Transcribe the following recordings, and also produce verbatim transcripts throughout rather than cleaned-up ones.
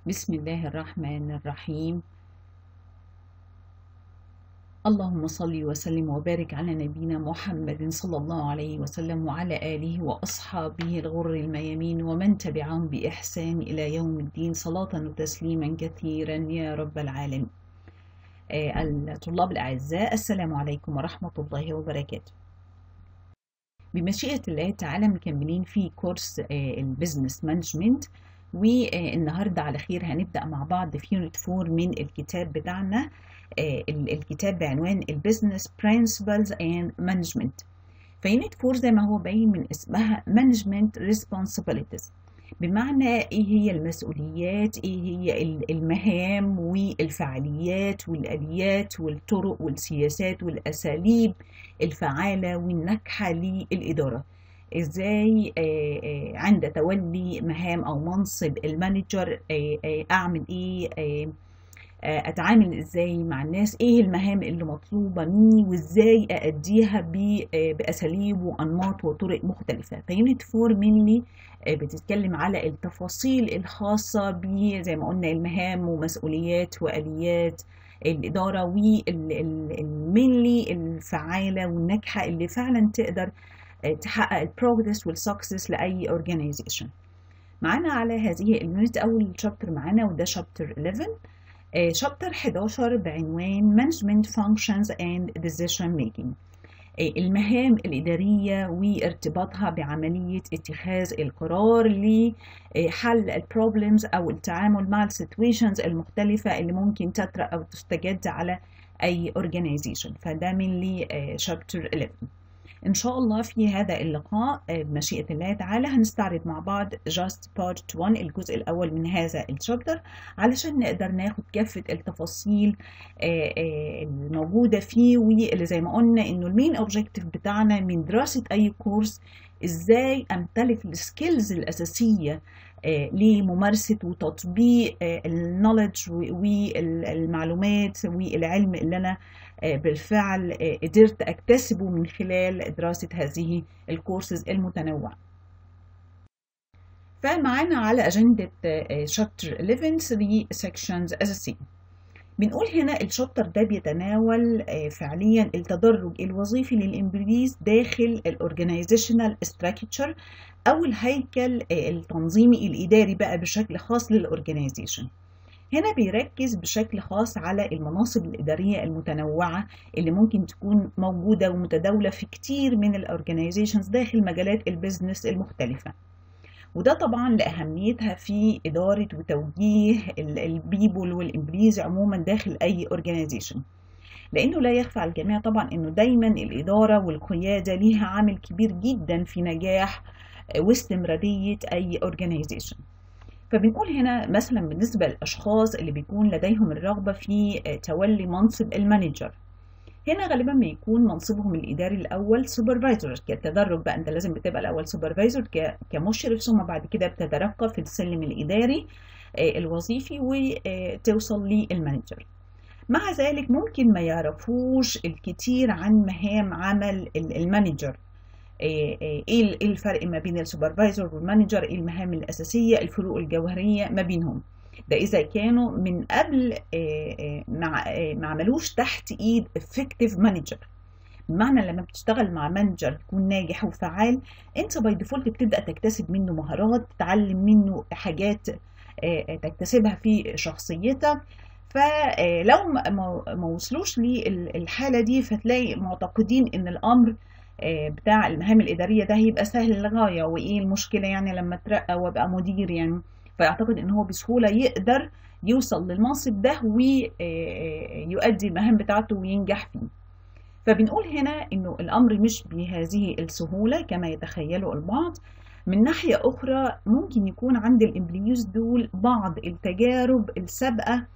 بسم الله الرحمن الرحيم. اللهم صل وسلم وبارك على نبينا محمد صلى الله عليه وسلم وعلى آله وأصحابه الغر الميامين ومن تبعهم بإحسان إلى يوم الدين، صلاة وتسليما كثيرا يا رب العالمين. آه، الطلاب الأعزاء، السلام عليكم ورحمة الله وبركاته. بمشيئة الله تعالى مكملين في كورس البيزنس مانجمنت، والنهارده على خير هنبدأ مع بعض في يونت فور من الكتاب بتاعنا، الكتاب بعنوان البيزنس برنسبلز اند مانجمنت. فيونت فور زي ما هو باين من اسمها مانجمنت ريسبونسابيلتيز، بمعنى ايه هي المسؤوليات، ايه هي المهام والفعاليات والآليات والطرق والسياسات والأساليب الفعالة والناجحة للإدارة. ازاي عند تولي مهام او منصب المانجر اعمل ايه، اتعامل ازاي مع الناس، ايه المهام اللي مطلوبة مني وازاي ااديها باساليب وانماط وطرق مختلفة. فيونت فور منلي بتتكلم على التفاصيل الخاصة ب زي ما قلنا المهام ومسؤوليات واليات الادارة والمنلي الفعالة والناجحة اللي فعلا تقدر تحقق البروجرس والسكسس لاي اورجانيزيشن. معانا على هذه اليونت اول شابتر معانا وده شابتر إحداشر، شابتر إحداشر بعنوان Management Functions and Decision Making، المهام الإدارية وارتباطها بعملية اتخاذ القرار لحل البروبلمز أو التعامل مع السيتويشنز المختلفة اللي ممكن تطرأ أو تستجد على أي organization. فده من لي شابتر إحداشر. إن شاء الله في هذا اللقاء بمشيئة الله تعالى هنستعرض مع بعض just part one، الجزء الأول من هذا الشابتر، علشان نقدر ناخد كافة التفاصيل الموجودة فيه، واللي زي ما قلنا إنه المين أوبجيكتيف بتاعنا من دراسة أي كورس إزاي أمتلك السكيلز الأساسية لممارسة وتطبيق النولج والمعلومات والعلم اللي أنا بالفعل قدرت أكتسبه من خلال دراسة هذه الكورسز المتنوعة. فمعانا على أجندة شابتر إحداشر ثلاثة سيكشنز أساسية. بنقول هنا الشابتر ده بيتناول فعليا التدرج الوظيفي للإمبليز داخل الأورجانيزيشنال ستراكشر أو الهيكل التنظيمي الإداري بقى بشكل خاص للأورجانيزيشن. هنا بيركز بشكل خاص على المناصب الإدارية المتنوعة اللي ممكن تكون موجودة ومتداولة في كتير من الأورجانيزيشنز داخل مجالات البيزنس المختلفة، وده طبعا لأهميتها في إدارة وتوجيه البيبول والإمبليز عموما داخل أي أورجانيزيشن، لأنه لا يخفى على الجميع طبعا أنه دايما الإدارة والقيادة ليها عامل كبير جدا في نجاح واستمرارية أي أورجانيزيشن. فبنقول هنا مثلا بالنسبة للأشخاص اللي بيكون لديهم الرغبة في تولي منصب المانجر، هنا غالبا بيكون منصبهم الإداري الأول سوبرفايزر. كالتدرج بقى أنت لازم بتبقى الأول سوبرفايزر كمشرف، ثم بعد كده بتترقى في السلم الإداري الوظيفي وتوصل للمانجر. مع ذلك ممكن ما يعرفوش الكثير عن مهام عمل المانجر، ايه الفرق ما بين السوبرفايزر والمانجر، ايه المهام الاساسيه، الفروق الجوهريه ما بينهم. ده اذا كانوا من قبل ما عملوش تحت ايد effective مانجر. بمعنى لما بتشتغل مع مانجر تكون ناجح وفعال، انت باي ديفولت بتبدا تكتسب منه مهارات، تتعلم منه حاجات تكتسبها في شخصيتك. فلو ما وصلوش للحاله دي فتلاقي معتقدين ان الامر بتاع المهام الإدارية ده هيبقى سهل للغاية، وإيه المشكلة يعني لما ترقى وابقى مدير يعني. فيعتقد إن هو بسهولة يقدر يوصل للمنصب ده ويؤدي المهام بتاعته وينجح فيه. فبنقول هنا إنه الأمر مش بهذه السهولة كما يتخيله البعض. من ناحية أخرى ممكن يكون عند الإمبليوز دول بعض التجارب السابقة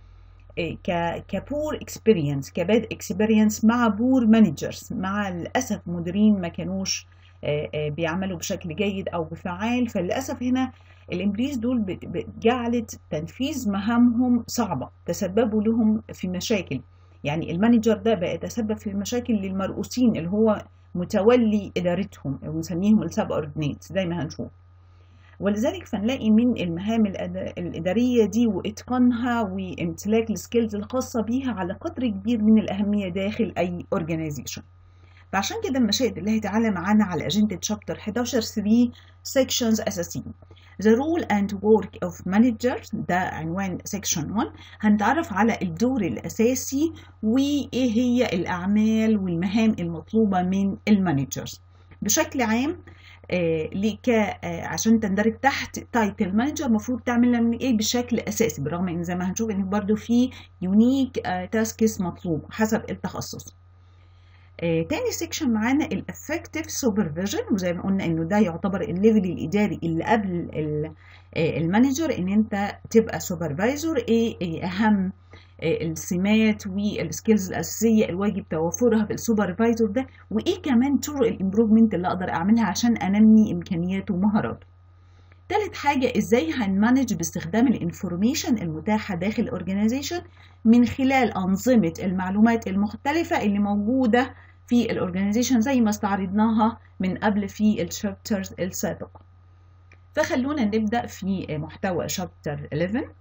كبور اكسبيرينس كباد اكسبيرينس مع بور مانجرز، مع للاسف مديرين ما كانوش بيعملوا بشكل جيد او بفعال. فللاسف هنا الامبليز دول جعلت تنفيذ مهامهم صعبه، تسببوا لهم في مشاكل. يعني المانجر ده بقى يتسبب في مشاكل للمرؤوسين اللي هو متولي ادارتهم، ونسميهم السب اوردينيتس زي ما هنشوف. ولذلك فنلاقي من المهام الإدارية دي وإتقانها وامتلاك السكيلز الخاصة بيها على قدر كبير من الأهمية داخل أي organization. فعشان كده المشاهد اللي هيتعلم معانا على أجندة شابتر حداشر ثلاثة sections أساسيين. The role and work of managers ده عنوان section واحد. هنتعرف على الدور الأساسي وإيه هي الأعمال والمهام المطلوبة من المانجرز بشكل عام. آه لك آه عشان تندرج تحت تايتل مانجر المفروض تعمل من ايه بشكل اساسي، بالرغم ان زي ما هنشوف ان برضو في يونيك آه تاسكس مطلوب حسب التخصص. آه تاني سيكشن معانا الافكتيف سوبرفيجن، وزي ما قلنا انه ده يعتبر الليفل الاداري اللي قبل آه المانجر، ان انت تبقى سوبرفايزر. ايه, إيه اهم السمات والسكيلز الاساسيه الواجب توفرها في السوبرفايزر ده، وايه كمان طرق الامبروفمنت اللي اقدر اعملها عشان انمي امكانياته ومهاراته. ثالث حاجه ازاي هنمانج باستخدام الانفورميشن المتاحه داخل الاورجانيزيشن من خلال انظمه المعلومات المختلفه اللي موجوده في الاورجانيزيشن زي ما استعرضناها من قبل في الشابترز السابقه. فخلونا نبدا في محتوى شابتر احداشر.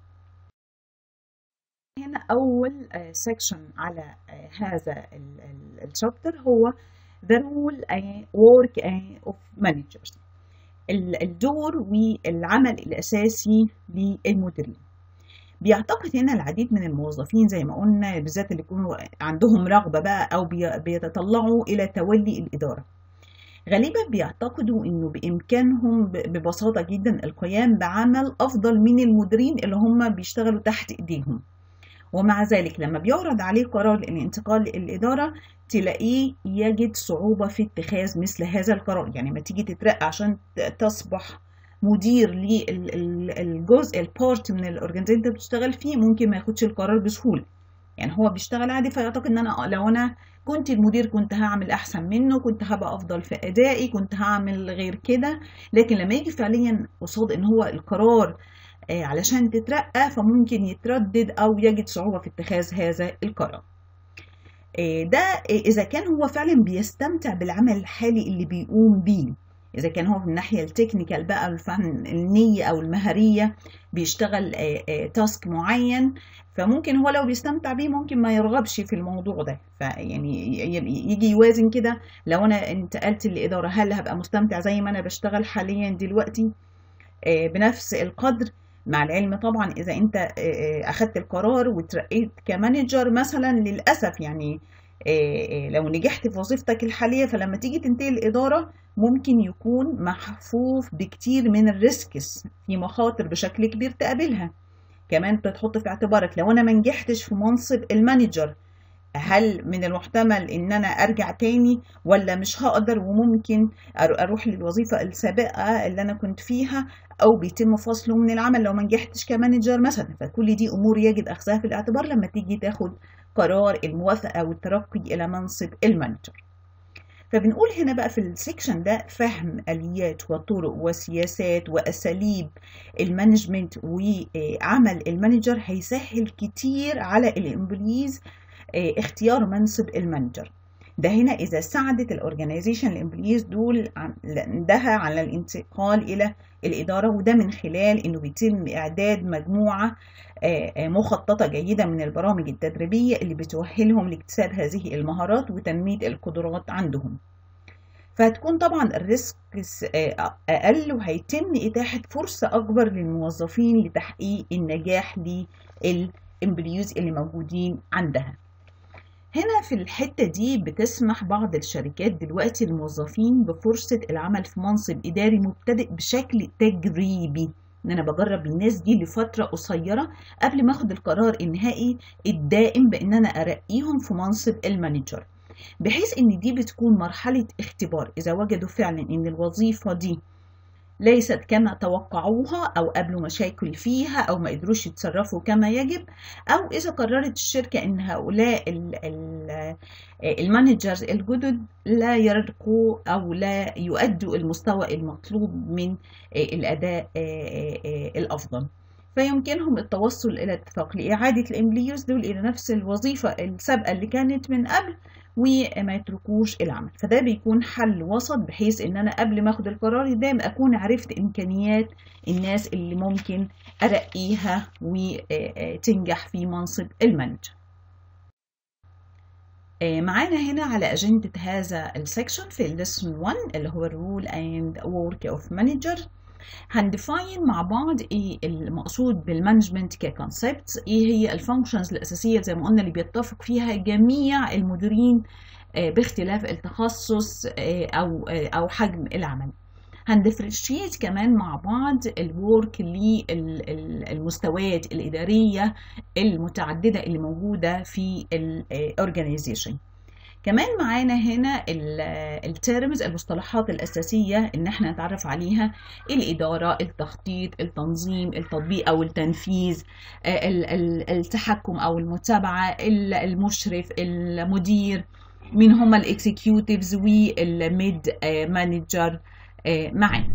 هنا أول سيكشن على هذا الشابتر هو the role and work of managers، الدور والعمل الأساسي للمديرين. بيعتقد هنا العديد من الموظفين زي ما قلنا، بالذات اللي يكونوا عندهم رغبة بقى أو بيتطلعوا إلى تولي الإدارة، غالبا بيعتقدوا إنه بإمكانهم ببساطة جدا القيام بعمل أفضل من المديرين اللي هم بيشتغلوا تحت إيديهم. ومع ذلك لما بيعرض عليه قرار الانتقال للإدارة تلاقيه يجد صعوبة في اتخاذ مثل هذا القرار. يعني ما تيجي تترقى عشان تصبح مدير للجزء البارت من الاورجانيزيشن اللي بتشتغل فيه، ممكن ما ياخدش القرار بسهولة. يعني هو بيشتغل عادي فيعتقد ان انا لو انا كنت المدير كنت هعمل احسن منه، كنت هبقى افضل في ادائي، كنت هعمل غير كده. لكن لما يجي فعليا قصاد ان هو القرار علشان تترقى فممكن يتردد أو يجد صعوبة في اتخاذ هذا القرار. ده إذا كان هو فعلا بيستمتع بالعمل الحالي اللي بيقوم بيه، إذا كان هو في الناحية التكنيكال بقى الفن النية أو المهارية بيشتغل تاسك معين، فممكن هو لو بيستمتع بيه ممكن ما يرغبش في الموضوع ده. فيعني يجي يوازن كده، لو أنا انتقلت للإدارة هل هبقى مستمتع زي ما أنا بشتغل حاليا دلوقتي بنفس القدر؟ مع العلم طبعا إذا أنت أخدت القرار وترقيت كمانجر مثلا، للأسف يعني لو نجحت في وظيفتك الحالية فلما تيجي تنتقل الإدارة ممكن يكون محفوف بكتير من الريسكس، في مخاطر بشكل كبير تقابلها. كمان تحط في اعتبارك لو أنا ما نجحتش في منصب المانجر هل من المحتمل ان انا ارجع تاني ولا مش هقدر، وممكن اروح للوظيفة السابقة اللي انا كنت فيها او بيتم فصله من العمل لو ما نجحتش كمانجر مثلا. فكل دي امور يجب اخذها في الاعتبار لما تيجي تاخد قرار الموافقة والترقي الى منصب المانجر. فبنقول هنا بقى في السيكشن ده فهم اليات وطرق وسياسات واساليب المانجمنت وعمل المانجر هيسهل كتير على الامبليز اختيار منصب المانجر ده. هنا اذا ساعدت الاورجانيزيشن الامبليز دول عندها على الانتقال الى الاداره، وده من خلال انه بيتم اعداد مجموعه مخططه جيده من البرامج التدريبيه اللي بتؤهلهم لاكتساب هذه المهارات وتنميه القدرات عندهم. فهتكون طبعا الريسك اقل وهيتم اتاحه فرصه اكبر للموظفين لتحقيق النجاح للامبليوز اللي موجودين عندها. هنا في الحتة دي بتسمح بعض الشركات دلوقتي الموظفين بفرصة العمل في منصب إداري مبتدئ بشكل تجريبي، إن أنا بجرب الناس دي لفترة قصيرة قبل ما أخد القرار النهائي الدائم بإن أنا أرقيهم في منصب المانجر، بحيث إن دي بتكون مرحلة اختبار. إذا وجدوا فعلا إن الوظيفة دي ليست كما توقعوها أو قابلوا مشاكل فيها أو ما قدروش يتصرفوا كما يجب، أو إذا قررت الشركة إن هؤلاء المانجرز الجدد لا يرقوا أو لا يؤدوا المستوى المطلوب من الأداء الأفضل، فيمكنهم التوصل إلى اتفاق لإعادة الإمبليوز دول إلى نفس الوظيفة السابقة اللي كانت من قبل، وما يتركوش العمل. فده بيكون حل وسط، بحيث ان انا قبل ما اخد القرار ده اكون عرفت امكانيات الناس اللي ممكن ارقيها وتنجح في منصب المانجر. معانا هنا على أجندة هذا السكشن في الليسون واحد اللي هو الرول and work of manager، هندفاين مع بعض ايه المقصود بالمانجمنت ككونسبت، ايه هي الفانكشنز الأساسية زي ما قلنا اللي بيتفق فيها جميع المديرين باختلاف التخصص أو أو حجم العمل. هندفرشيت كمان مع بعض الورك للمستويات الإدارية المتعددة اللي موجودة في الأورجانيزيشن. كمان معانا هنا التيرمز، المصطلحات الأساسية إن احنا نتعرف عليها: الإدارة، التخطيط، التنظيم، التطبيق أو التنفيذ، التحكم أو المتابعة، المشرف، المدير، مين هما الإكسيكيوتيفز والميد مانجر معانا.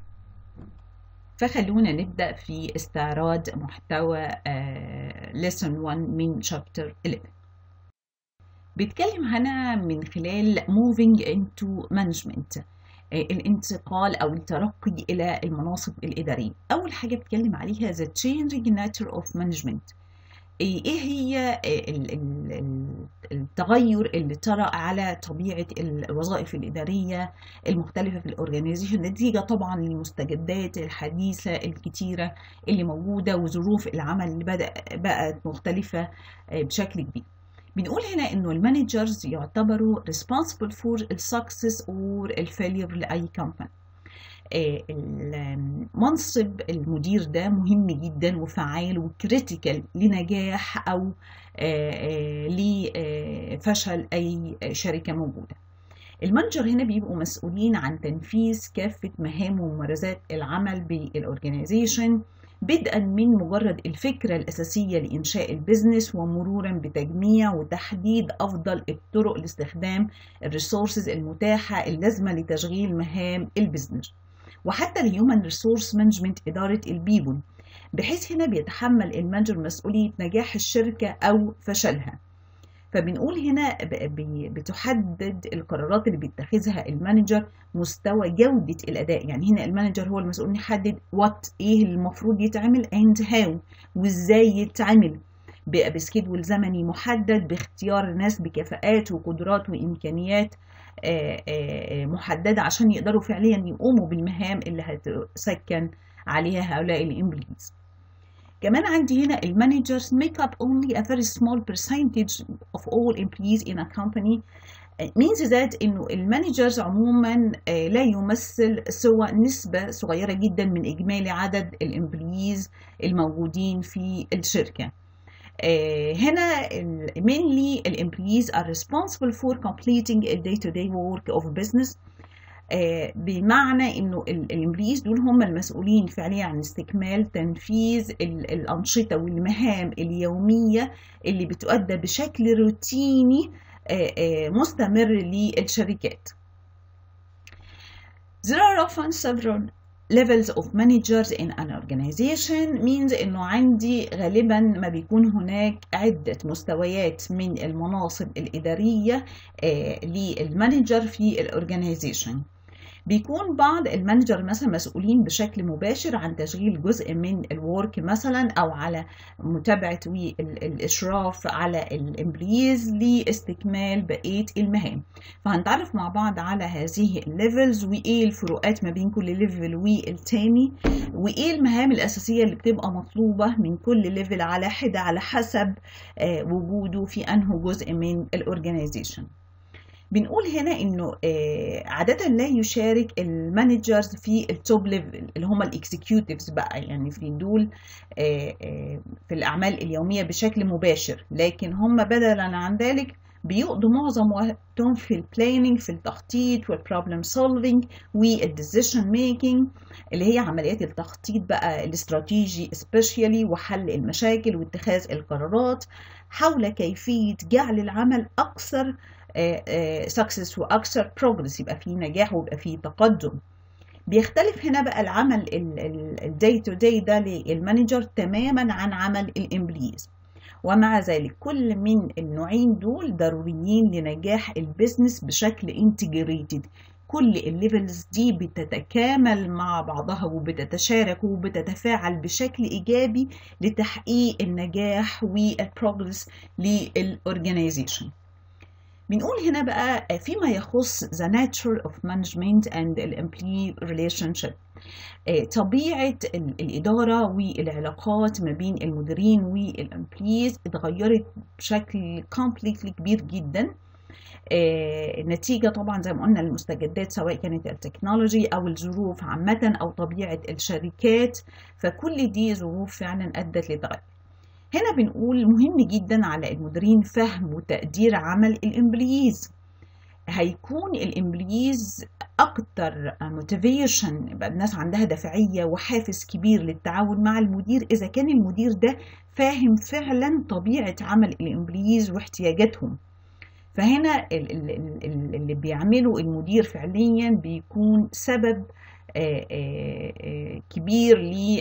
فخلونا نبدأ في استعراض محتوى lesson واحد من chapter إحدى عشر. بيتكلم هنا من خلال moving into management، الانتقال أو الترقي إلى المناصب الإدارية. أول حاجة بيتكلم عليها the changing nature of management، ايه هي التغير اللي طرأ على طبيعة الوظائف الإدارية المختلفة في الأورجانيزيشن، نتيجة طبعا للمستجدات الحديثة الكتيرة اللي موجودة وظروف العمل اللي بدأ بقت مختلفة بشكل كبير. بنقول هنا إنه المانجرز يعتبروا responsible for the success or the failure لأي company. منصب المدير ده مهم جدا وفعال وكريتيكال لنجاح أو لفشل أي شركة موجودة. المانجر هنا بيبقوا مسؤولين عن تنفيذ كافة مهام وممارسات العمل بالأورجانيزيشن، بدءا من مجرد الفكرة الأساسية لإنشاء البيزنس، ومرورا بتجميع وتحديد أفضل الطرق لاستخدام الريسورسز المتاحة اللازمة لتشغيل مهام البيزنس، وحتى الهيومن ريسورس مانجمنت، إدارة البيبول، بحيث هنا بيتحمل المانجر مسؤولية نجاح الشركة أو فشلها. فبنقول هنا بتحدد القرارات اللي بيتخذها المانجر مستوى جودة الأداء. يعني هنا المانجر هو المسؤول إنه يحدد وات إيه المفروض يتعمل and how، وإزاي يتعمل بسكيدول زمني محدد، باختيار ناس بكفاءات وقدرات وإمكانيات محددة عشان يقدروا فعليا يقوموا بالمهام اللي هتسكن عليها هؤلاء الامبلويز. كمان عندي هنا المانجرز make up only a very small percentage of all employees in a company. It means that إنه المانجرز عموما لا يمثل سوى نسبة صغيرة جدا من إجمالي عدد الامبلويز الموجودين في الشركة. هنا mainly the employees are responsible for completing a day-to-day work of business، بمعنى انه الامبلويز دول هم المسؤولين فعليا عن استكمال تنفيذ الانشطه والمهام اليوميه اللي بتؤدى بشكل روتيني مستمر للشركات. There are often several levels of managers in an organization means إنه عندي غالبا ما بيكون هناك عدة مستويات من المناصب الإدارية للمانجر في الأورجانيزيشن. بيكون بعض المانجر مثلا مسؤولين بشكل مباشر عن تشغيل جزء من الورك مثلا، او على متابعه والاشراف على الامبلويز لاستكمال بقيه المهام. فهنتعرف مع بعض على هذه الليفلز وايه الفروقات ما بين كل ليفل والتاني، وايه المهام الاساسيه اللي بتبقى مطلوبه من كل ليفل على حده على حسب وجوده في انه جزء من الاورجانيزيشن. بنقول هنا انه عادة لا يشارك المانجرز في التوب ليفل اللي هم الاكسكيوتيفز بقى، يعني في دول في الاعمال اليومية بشكل مباشر، لكن هم بدلا عن ذلك بيقضوا معظم وقتهم في البلاننج، في التخطيط والبروبلم سولفينج والديسيشن ميكينج، اللي هي عمليات التخطيط بقى الاستراتيجي سبيشالي، وحل المشاكل واتخاذ القرارات حول كيفية جعل العمل أكثر سكسس واكثر بروجرس، يبقى فيه نجاح ويبقى فيه تقدم. بيختلف هنا بقى العمل الداي تو داي ده للمانجر تماما عن عمل الامبلويز، ومع ذلك كل من النوعين دول ضروريين لنجاح البيزنس بشكل انتجريتد. كل الليفلز دي بتتكامل مع بعضها وبتتشارك وبتتفاعل بشكل إيجابي لتحقيق النجاح والبروجرس للأورجانيزيشن. بنقول هنا بقى فيما يخص the nature of management and the employee relationship، طبيعة الإدارة والعلاقات ما بين المديرين والامبليز اتغيرت بشكل completely كبير جدا، نتيجة طبعا زي ما قلنا المستجدات سواء كانت التكنولوجي أو الظروف عامة أو طبيعة الشركات، فكل دي ظروف فعلا أدت لتغير. هنا بنقول مهم جدا على المديرين فهم وتقدير عمل الامبليز. هيكون الامبليز اكتر موتيفيشن، يبقى الناس عندها دافعيه وحافز كبير للتعاون مع المدير اذا كان المدير ده فاهم فعلا طبيعه عمل الامبليز واحتياجاتهم. فهنا اللي بيعمله المدير فعليا بيكون سبب كبير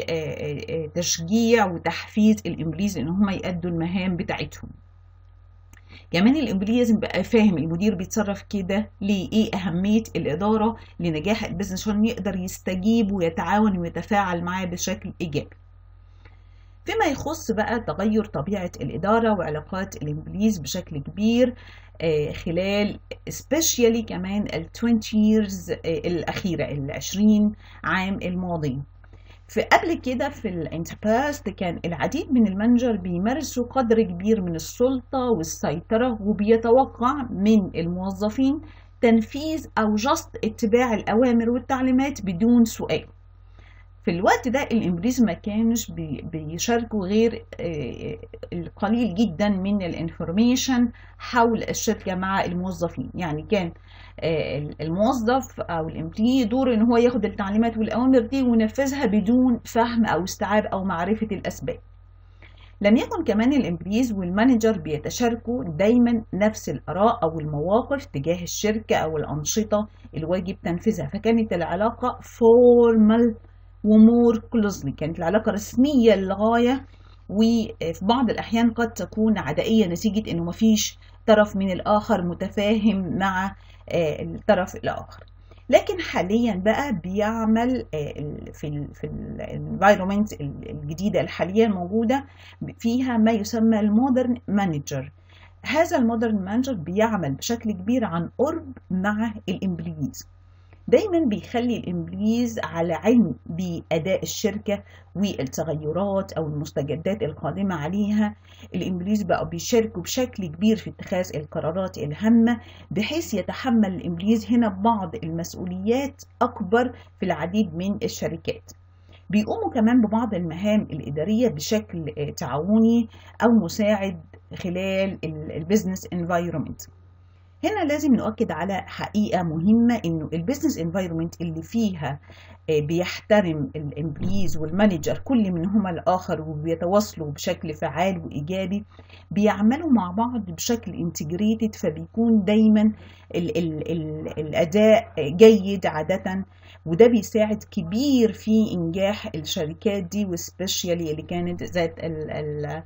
لتشجيع وتحفيز الامبليز ان هم يأدوا المهام بتاعتهم. كمان الامبليز لازم يبقى فاهم المدير بيتصرف كده ليه، ايه اهميه الاداره لنجاح البيزنس عشان يقدر يستجيب ويتعاون ويتفاعل معاه بشكل ايجابي. فيما يخص بقى تغير طبيعه الاداره وعلاقات الامبليز بشكل كبير خلال especially كمان ال عشرين years الأخيرة، ال عشرين عام الماضي. في قبل كده في الانتربراست كان العديد من المانجر بيمارسوا قدر كبير من السلطة والسيطرة وبيتوقع من الموظفين تنفيذ أو جست اتباع الأوامر والتعليمات بدون سؤال. في الوقت ده الامبليز ما كانش بيشاركوا غير القليل جدا من الانفورميشن حول الشركة مع الموظفين، يعني كان الموظف او الامبلي دور ان هو ياخد التعليمات والاوامر دي وينفذها بدون فهم او استيعاب او معرفة الاسباب. لم يكن كمان الامبليز والمانجر بيتشاركوا دايما نفس الاراء او المواقف تجاه الشركة او الانشطة الواجب تنفيذها، فكانت العلاقة فورمال ومور كلوزلي، كانت العلاقة رسمية للغاية وفي بعض الأحيان قد تكون عدائية نتيجة إنه مفيش طرف من الآخر متفاهم مع الطرف الآخر. لكن حاليا بقى بيعمل في ال في الانفايرومنت الجديدة الحالية الموجودة فيها ما يسمى المودرن مانجر. هذا المودرن مانجر بيعمل بشكل كبير عن قرب مع الامبليز، دايما بيخلي الامبليز على علم بأداء الشركة والتغيرات أو المستجدات القادمة عليها. الامبليز بقوا بيشاركوا بشكل كبير في اتخاذ القرارات الهامة، بحيث يتحمل الامبليز هنا بعض المسؤوليات أكبر في العديد من الشركات. بيقوموا كمان ببعض المهام الإدارية بشكل تعاوني أو مساعد خلال البيزنس انفايرومنت. هنا لازم نؤكد على حقيقة مهمة، إنه البيزنس انفايرومنت اللي فيها بيحترم الامبليز والمانجر كل منهما الآخر وبيتواصلوا بشكل فعال وإيجابي، بيعملوا مع بعض بشكل انتجريتد، فبيكون دايما ال ال ال الأداء جيد عادة، وده بيساعد كبير في إنجاح الشركات دي وسبيشالي اللي كانت ذات ال ال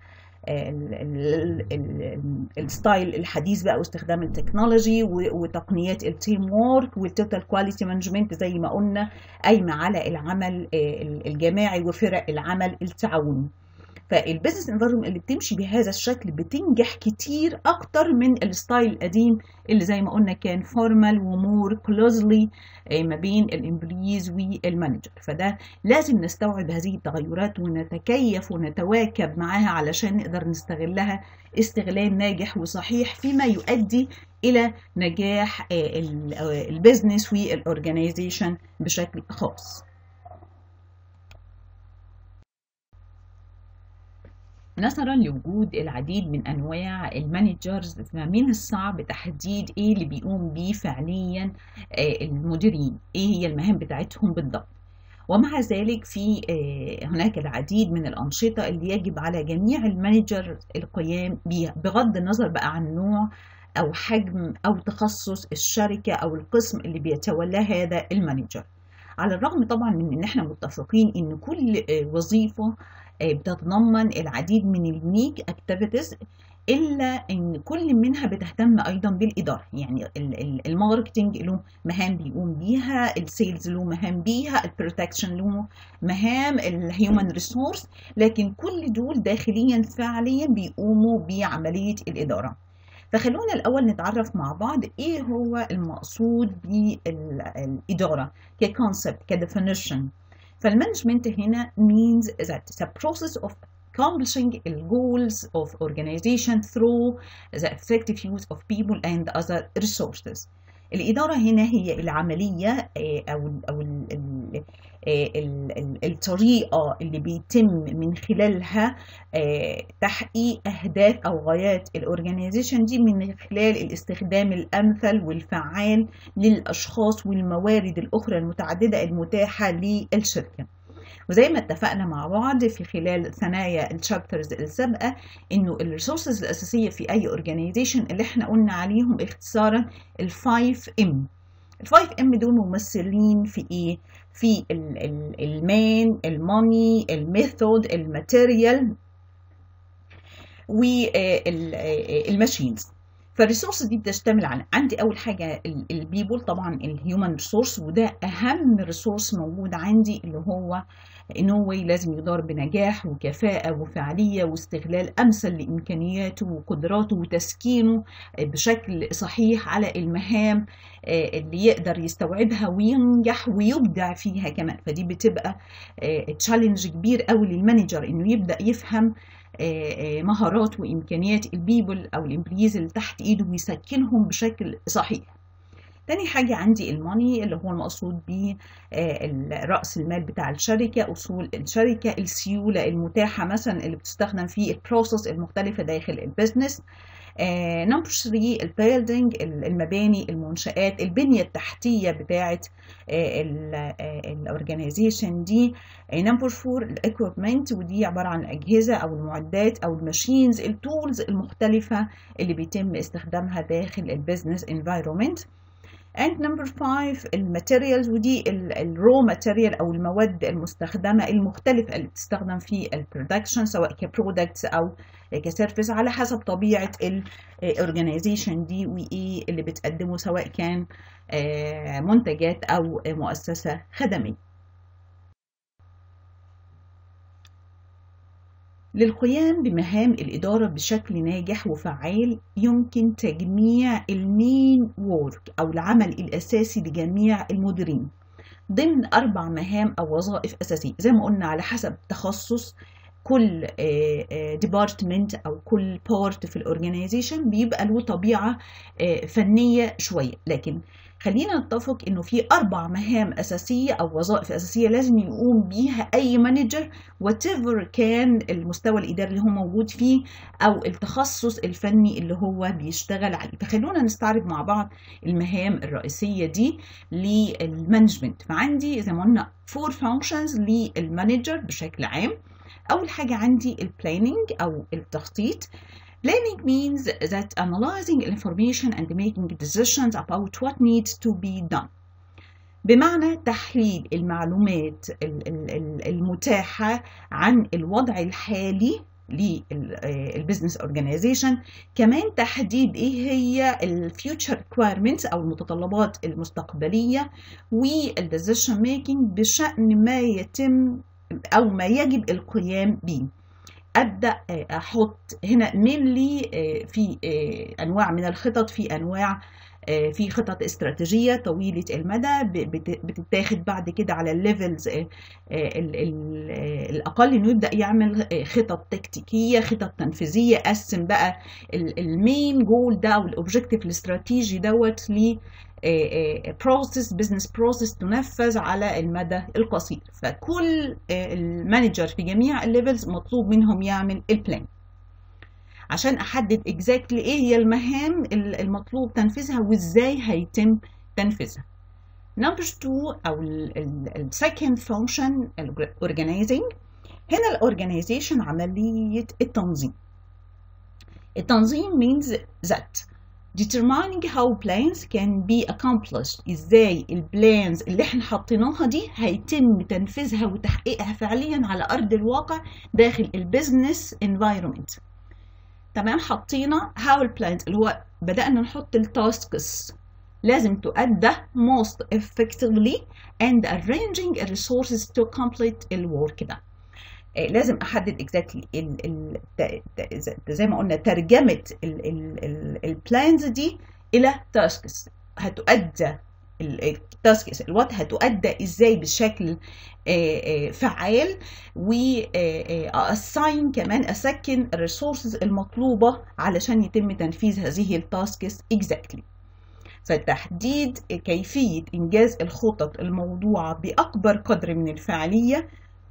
الستايل الحديث بقى واستخدام التكنولوجي وتقنيات التيم وورك والتوتال كواليتي مانجمنت زي ما قلنا قايمه على العمل الجماعي وفرق العمل التعاوني. فالبيزنس انفايرمنت اللي بتمشي بهذا الشكل بتنجح كتير اكتر من الستايل القديم اللي زي ما قلنا كان فورمال ومور كلوزلي ما بين الامبليز والمانجر. فده لازم نستوعب هذه التغيرات ونتكيف ونتواكب معاها علشان نقدر نستغلها استغلال ناجح وصحيح فيما يؤدي الى نجاح البيزنس والاورجانيزيشن بشكل خاص. نظرا لوجود العديد من انواع المانجرز فمن الصعب تحديد ايه اللي بيقوم بيه فعليا المديرين، ايه هي المهام بتاعتهم بالضبط. ومع ذلك في هناك العديد من الانشطه اللي يجب على جميع المانجر القيام بيها بغض النظر بقى عن نوع او حجم او تخصص الشركه او القسم اللي بيتولاه هذا المانجر. على الرغم طبعا من ان احنا متفقين ان كل وظيفه بتتضمن العديد من اليونيك اكتيفيتيز، الا ان كل منها بتهتم ايضا بالاداره. يعني الماركتنج له مهام بيقوم بيها، السيلز له مهام بيها، البروتكشن له مهام، الهيومن ريسورس، لكن كل دول داخليا فعليا بيقوموا بعمليه الاداره. فخلونا الأول نتعرف مع بعض إيه هو المقصود بالإدارة كconcept كdefinition. فالمانجمنت هنا means that the process of accomplishing the goals of organization through the effective use of people and other resources. الإدارة هنا هي العملية أو أو الطريقة اللي بيتم من خلالها تحقيق أهداف أو غايات الأورجانيزيشن دي من خلال الاستخدام الأمثل والفعال للأشخاص والموارد الأخرى المتعددة المتاحة للشركة. وزي ما اتفقنا مع بعض في خلال ثنايا الشابترز السابقة انه الريسورسز الاساسيه في اي اورجانيزيشن اللي احنا قلنا عليهم اختصارا الفايف ام. الفايف ام دول ممثلين في ايه؟ في المان، الماني، الميثود، الماتيريال، والماشينز. فالريسورس دي بتشتمل على عندي اول حاجه البيبول، طبعا الهيومن ريسورس، وده اهم ريسورس موجود عندي، اللي هو ان هو لازم يدار بنجاح وكفاءه وفعاليه واستغلال امثل لامكانياته وقدراته وتسكينه بشكل صحيح على المهام اللي يقدر يستوعبها وينجح ويبدع فيها كمان. فدي بتبقى تشالنج كبير قوي للمانجر انه يبدا يفهم مهارات وامكانيات البيبل او الامبليز اللي تحت ايده ويسكنهم بشكل صحيح. تاني حاجة عندي الماني، اللي هو المقصود به رأس المال بتاع الشركة، أصول الشركة، السيولة المتاحة مثلا اللي بتستخدم في البروسيس المختلفة داخل البيزنس. نمبر ثلاثة البيلدينج، المباني، المنشآت، البنية التحتية بتاعة الاورجانيزيشن دي. نمبر أربعة الايكويبمنت، ودي عبارة عن الأجهزة أو المعدات أو الماشينز، التولز المختلفة اللي بيتم استخدامها داخل البيزنس انفايرومنت. and number five الماتيريالز، ودي الرو ماتيريال او المواد المستخدمه المختلفه اللي بتستخدم في البرودكشن سواء كبرودكتس او كسيرفيس على حسب طبيعه الاورجانيزيشن دي وايه اللي بتقدمه، سواء كان منتجات او مؤسسه خدميه. للقيام بمهام الإدارة بشكل ناجح وفعال يمكن تجميع المين وورك أو العمل الأساسي لجميع المديرين ضمن أربع مهام أو وظائف أساسية، زي ما قلنا على حسب تخصص كل ديبارتمنت أو كل بارت في الأورجانيزيشن بيبقى له طبيعة فنية شوية، لكن خلينا نتفق انه في اربع مهام اساسيه او وظائف اساسيه لازم يقوم بيها اي مانجر whatever كان المستوى الاداري اللي هو موجود فيه او التخصص الفني اللي هو بيشتغل عليه. فخلونا نستعرض مع بعض المهام الرئيسيه دي للمانجمنت. فعندي زي ما قلنا four functions للمانجر بشكل عام. اول حاجه عندي البلاننج او التخطيط. Planning means that analyzing information and making decisions about what needs to be done. بمعنى تحليل المعلومات المتاحة عن الوضع الحالي للبزنس اورجانيزيشن، كمان تحديد ايه هي الفيوتشر ريكويرمنتس او المتطلبات المستقبلية والديسيشن ميكينج بشأن ما يتم او ما يجب القيام به. ابدا احط هنا mainly في انواع من الخطط، في انواع في خطط استراتيجيه طويله المدى بتتاخد بعد كده على الليفلز الاقل، انه يبدا يعمل خطط تكتيكيه، خطط تنفيذيه، قسم بقى المين جول ده او الاوبجكتيف الاستراتيجي دوت ل بروسيس بزنس بروسيس تنفذ على المدى القصير. فكل المانجر في جميع الليفلز مطلوب منهم يعمل البلان عشان احدد اكزاكتلي ايه هي المهام المطلوب تنفيذها وازاي هيتم تنفيذها. نمبر اتنين او السكند فانكشن الاورجانيزنج. هنا الاورجانيزيشن عمليه التنظيم. التنظيم means that determining how plans can be accomplished. ازاي البلانز اللي احنا حاطيناها دي هيتم تنفيذها وتحقيقها فعليا على ارض الواقع داخل البيزنس environment. تمام، حطينا how plans اللي هو بدأنا نحط التاسكس لازم تؤدى most effectively and arranging resources to complete الورك ده. لازم احدد exactly ال ال زي ما قلنا ترجمه البلانز دي الى تاسكس هتؤدى التاسكس الوقت هتؤدى ازاي بشكل فعال، و assign كمان اسكن الريسورسز المطلوبه علشان يتم تنفيذ هذه التاسكس exactly. فتحديد كيفيه انجاز الخطط الموضوعه باكبر قدر من الفعاليه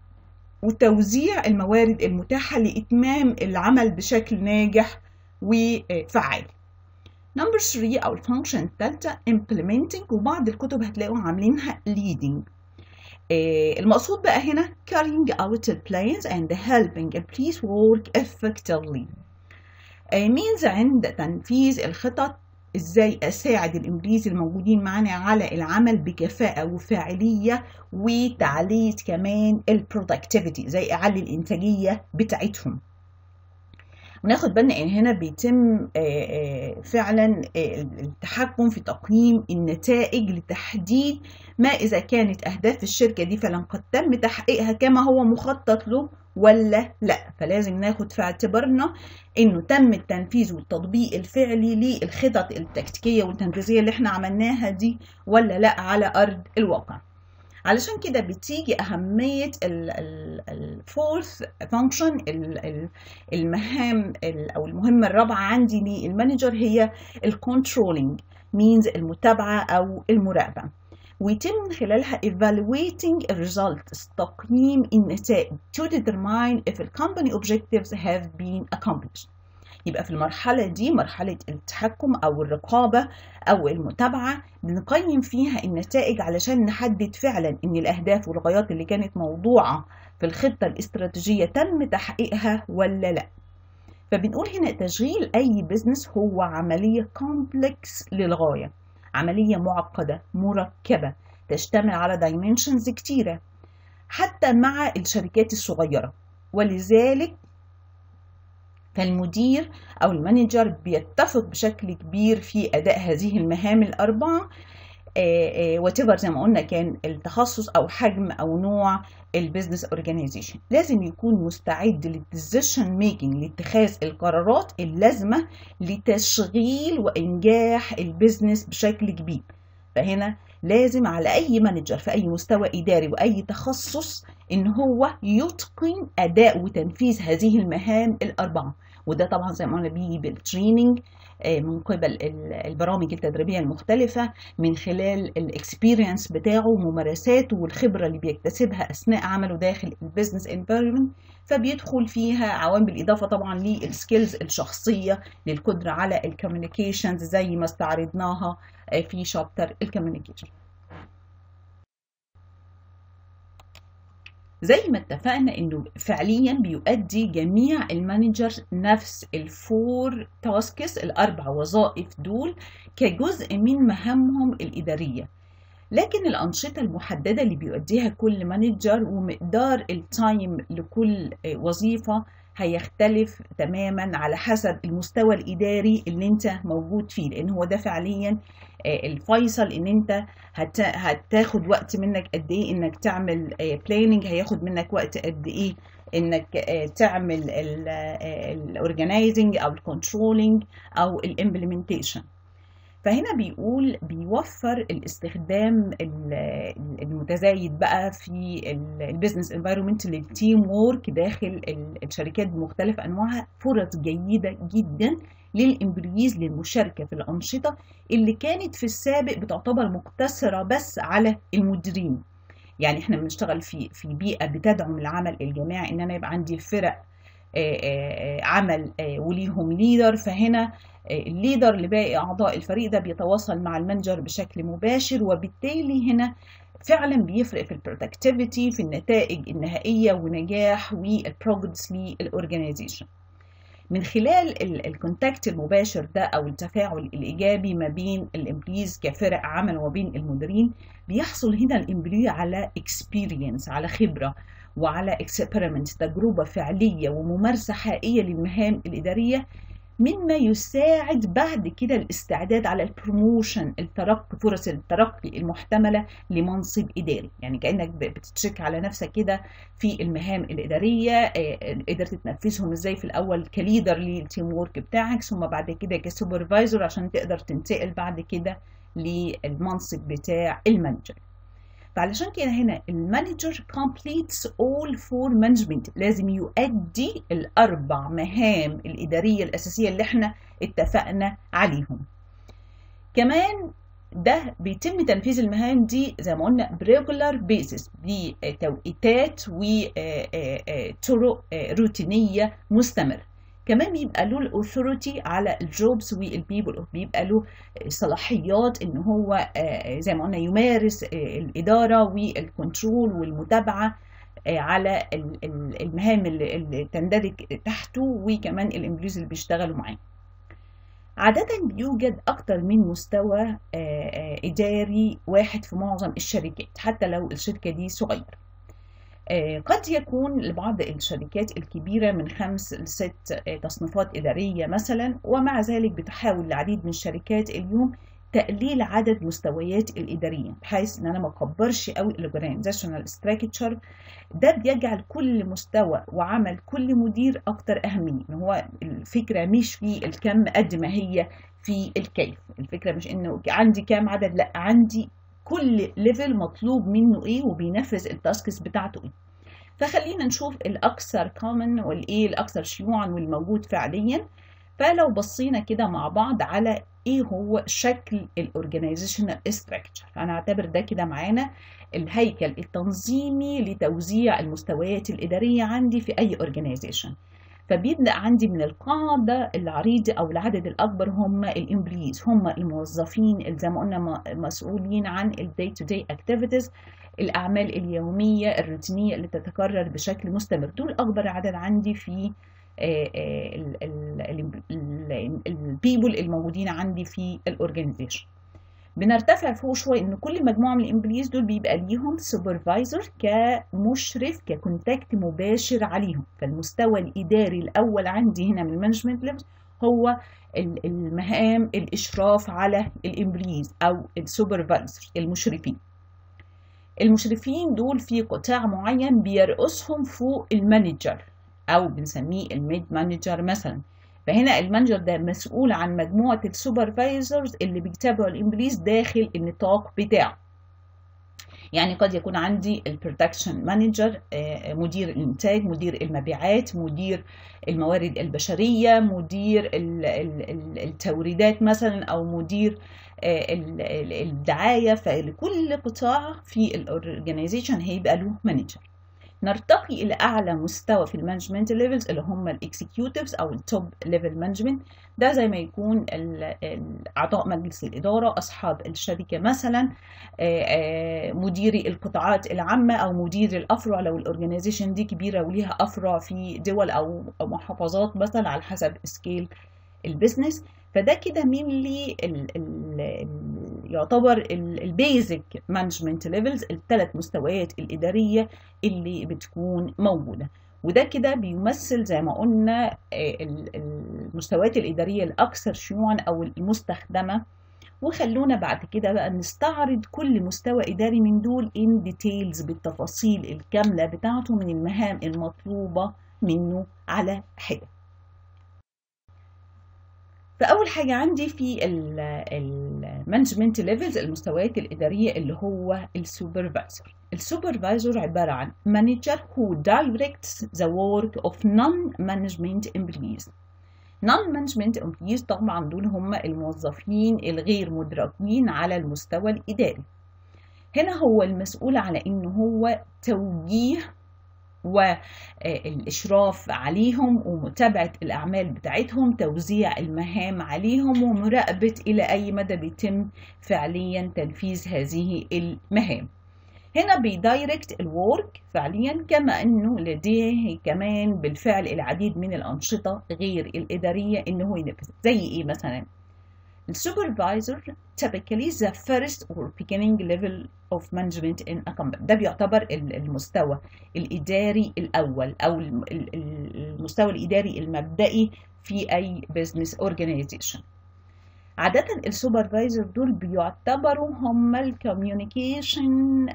وتوزيع الموارد المتاحة لإتمام العمل بشكل ناجح وفعال. نمبر ثلاثة أو الفانكشن الثالثة implementing، وبعض الكتب هتلاقوا عاملينها leading. المقصود بقى هنا carrying out the plans and helping employees work effectively. means عند تنفيذ الخطط ازاي اساعد الامبليز الموجودين معانا على العمل بكفاءة وفاعلية وتعلية كمان البرودكتيفيتي، زي اعلي الانتاجية بتاعتهم. وناخد بالنا ان هنا بيتم فعلا التحكم في تقييم النتائج لتحديد ما اذا كانت اهداف الشركة دي فعلا قد تم تحقيقها كما هو مخطط له ولا لا. فلازم ناخد في اعتبارنا انه تم التنفيذ والتطبيق الفعلي للخطط التكتيكية والتنفيذية اللي احنا عملناها دي ولا لا على ارض الواقع. علشان كده بتيجي أهمية الفورث فانكشن، المهام أو المهمة الرابعة عندي للمانجر هي الكنترولينج، means المتابعة أو المراقبة، ويتم من خلالها evaluating results، تقييم النتائج to determine if the company objectives have been accomplished. يبقى في المرحلة دي مرحلة التحكم أو الرقابة أو المتابعة بنقيم فيها النتائج علشان نحدد فعلا إن الأهداف والغايات اللي كانت موضوعة في الخطة الاستراتيجية تم تحقيقها ولا لا. فبنقول هنا تشغيل أي بزنس هو عملية كومبلكس للغاية، عملية معقدة مركبة تشتمل على دايمنشنز كتيرة حتى مع الشركات الصغيرة، ولذلك فالمدير أو المانجر بيتفق بشكل كبير في أداء هذه المهام الأربعة whatever زي ما قلنا كان التخصص أو حجم أو نوع البيزنس اورجانيزيشن. لازم يكون مستعد للديسيشن ميكينج، لاتخاذ القرارات اللازمة لتشغيل وإنجاح البيزنس بشكل كبير. فهنا لازم على أي مانجر في أي مستوى إداري وأي تخصص إن هو يتقن أداء وتنفيذ هذه المهام الأربعة، وده طبعا زي ما قلنا بيجي بالتريننج من قبل البرامج التدريبية المختلفة، من خلال الاكسبيرينس بتاعه وممارساته والخبرة اللي بيكتسبها أثناء عمله داخل البيزنس انفايرمنت. فبيدخل فيها عوامل بالإضافة طبعا للسكيلز الشخصية للقدرة على الكوميونيكيشنز زي ما استعرضناها في شابتر الكوميونيكيشن. زي ما اتفقنا انه فعليا بيؤدي جميع المانجر نفس الفور تاسكس، الاربع وظائف دول كجزء من مهامهم الاداريه، لكن الانشطه المحدده اللي بيؤديها كل مانجر ومقدار التايم لكل وظيفه هيختلف تماما على حسب المستوى الاداري اللي انت موجود فيه، لان هو ده فعليا الفيصل ان انت هتاخد وقت منك قد ايه انك تعمل بلاننج، هياخد منك وقت قد ايه انك تعمل الاورجنايزنج او الكنترولينج او الامبلمنتيشن. فهنا بيقول بيوفر الاستخدام المتزايد بقى في البيزنس انفايرمنت للتيم وورك داخل الشركات بمختلف انواعها فرص جيده جدا للامبلويز للمشاركه في الانشطه اللي كانت في السابق بتعتبر مقتصره بس على المديرين. يعني احنا بنشتغل في في بيئه بتدعم العمل الجماعي، ان انا يبقى عندي فرق عمل وليهم ليدر، فهنا الليدر لباقي اعضاء الفريق ده بيتواصل مع المانجر بشكل مباشر، وبالتالي هنا فعلا بيفرق في البرودكتيفيتي في النتائج النهائيه ونجاح والبروجرس للاورجانيزيشن. من خلال الكونتاكت المباشر ده او التفاعل الايجابي ما بين الامبلويز كفرق عمل وبين المديرين، بيحصل هنا الامبلوي على اكسبيرينس، على خبره وعلى اكسبيرمنت، تجربه فعليه وممارسه حقيقيه للمهام الاداريه، مما يساعد بعد كده الاستعداد على البروموشن، الترقي، فرص الترقي المحتمله لمنصب اداري. يعني كانك بتتشيك على نفسك كده في المهام الاداريه، قدرت تنفذهم ازاي في الاول كليدر للتيم وورك بتاعك، ثم بعد كده كسوبرفايزر عشان تقدر تنتقل بعد كده للمنصب بتاع المانجر. فعلشان كده هنا المانجر completes all four management، لازم يؤدي الأربع مهام الإدارية الأساسية اللي احنا اتفقنا عليهم. كمان ده بيتم تنفيذ المهام دي زي ما قلنا بريجولار بيسس، بتوقيتات وطرق روتينية مستمرة. كمان بيبقى له الاوثوريتي على الجوبز والبيبل، بيبقى له صلاحيات ان هو زي ما قلنا يمارس الاداره والكنترول والمتابعه على المهام اللي تندرج تحته، وكمان الامبلويز اللي بيشتغلوا معاه. عادة بيوجد أكتر من مستوى إداري واحد في معظم الشركات حتى لو الشركة دي صغيرة. قد يكون لبعض الشركات الكبيرة من خمس لست تصنيفات إدارية مثلا، ومع ذلك بتحاول العديد من الشركات اليوم تقليل عدد مستويات الإدارية بحيث إن أنا ما أكبرش قوي الأورجانيزيشنال ستراكشر. ده بيجعل كل مستوى وعمل كل مدير أكتر أهمية. إن هو الفكرة مش في الكم قد ما هي في الكيف. الفكرة مش إنه عندي كام عدد، لأ، عندي كل ليفل مطلوب منه ايه وبينفذ التاسكس بتاعته ايه. فخلينا نشوف الاكثر كومن والايه الاكثر شيوعا والموجود فعليا. فلو بصينا كده مع بعض على ايه هو شكل الاورجانيزيشنال ستراكشر، انا اعتبر ده كده معانا الهيكل التنظيمي لتوزيع المستويات الاداريه عندي في اي اورجانيزيشن. فبيبدأ عندي من القاعدة العريضة أو العدد الأكبر هم الإمبليز، هم الموظفين اللي زي ما قلنا مسؤولين عن ال day to day activities، الأعمال اليومية الروتينية اللي تتكرر بشكل مستمر. دول أكبر عدد عندي في البيبل الموجودين عندي في الأورجانيزيشن. بنرتفع فوق شويه ان كل مجموعه من الامبليز دول بيبقى ليهم سوبرفايزر كمشرف ككونتاكت مباشر عليهم. فالمستوى الاداري الاول عندي هنا من المانجمنت ليفل هو المهام الاشراف على الامبليز او السوبرفايزر، المشرفين. المشرفين دول في قطاع معين بيرقصهم فوق المانجر او بنسميه الميد مانجر مثلا. فهنا المانجر ده مسؤول عن مجموعة السوبرفايزرز اللي بيتابعوا الامبليز داخل النطاق بتاعه. يعني قد يكون عندي البرودكشن مانجر، مدير الانتاج، مدير المبيعات، مدير الموارد البشرية، مدير التوريدات مثلا، او مدير الدعاية. فلكل قطاع في الاورجانيزيشن هيبقى له مانجر. نرتقي إلى أعلى مستوى في المانجمنت ليفلز اللي هم الإكسكيوتيفز أو التوب ليفل مانجمنت. ده زي ما يكون أعضاء مجلس الإدارة، أصحاب الشركة مثلا، مديري القطاعات العامة أو مدير الأفرع لو الأورجانيزيشن دي كبيرة وليها أفرع في دول أو محافظات مثلا على حسب سكيل البيزنس. فده كده مين لي ال ال يعتبر البيزك مانجمنت ليفلز، الثلاث مستويات الإدارية اللي بتكون موجودة. وده كده بيمثل زي ما قلنا المستويات الإدارية الأكثر شيوعا أو المستخدمة. وخلونا بعد كده بقى نستعرض كل مستوى إداري من دول in details بالتفاصيل الكاملة بتاعته من المهام المطلوبة منه على حدة. فأول حاجة عندي في المانجمنت ليفلز المستويات الإدارية اللي هو السوبرفايزر. السوبرفايزر عبارة عن manager who directs the work of non-management employees. non-management employees طبعا دول هم الموظفين الغير مدركين على المستوى الإداري. هنا هو المسؤول على إنه هو توجيه والإشراف عليهم ومتابعة الأعمال بتاعتهم، توزيع المهام عليهم، ومراقبة إلى أي مدى بيتم فعليا تنفيذ هذه المهام. هنا بيدايركت الورك فعليا، كما انه لديه كمان بالفعل العديد من الانشطه غير الاداريه انه هو ينفذ. زي ايه مثلا؟ السوبرفايزر typically the first or beginning level of management in a company. ده بيعتبر المستوى الاداري الاول او المستوى الاداري المبدئي في اي business organization. عادة السوبرفايزر دول بيعتبروا هم الكوميونيكيشن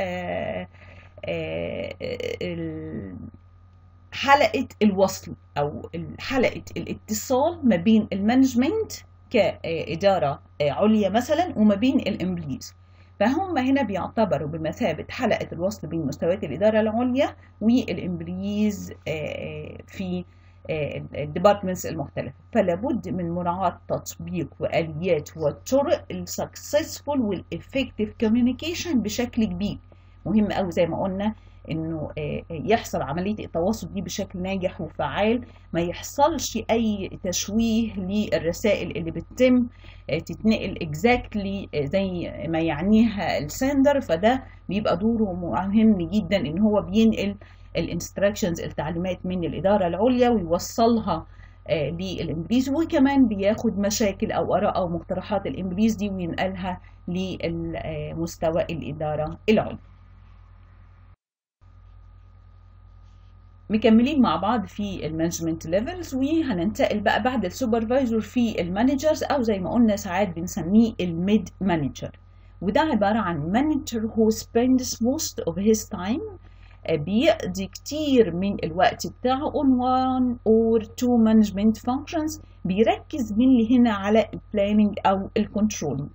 حلقة الوصل أو حلقة الاتصال ما بين المانجمنت كإدارة عليا مثلا وما بين الإمبليز. فهم هنا بيعتبروا بمثابة حلقة الوصل بين مستويات الإدارة العليا والإمبليز في الديبارتمنتس المختلفة. فلا بد من مراعاة تطبيق وآليات وطرق السكسسفول والإفكتيف كوميونيكيشن بشكل كبير. مهم قوي زي ما قلنا انه يحصل عمليه التواصل دي بشكل ناجح وفعال، ما يحصلش اي تشويه للرسائل اللي بتتم تتنقل اكزاكتلي زي ما يعنيها السندر. فده بيبقى دوره مهم جدا ان هو بينقل الانستراكشنز التعليمات من الاداره العليا ويوصلها للإمبليز، وكمان بياخد مشاكل او اراء او مقترحات الإمبليز دي وينقلها لمستوى الاداره العليا. مكملين مع بعض في المانجمنت ليفلز، وهننتقل بقى بعد السوبرفايزر في المانجرز او زي ما قلنا ساعات بنسميه الميد مانجر. وده عباره عن مانجر who spends most of his time، بيقضي كتير من الوقت بتاعه on one or two management functions، بيركز من هنا على البلاننج او الكنترول.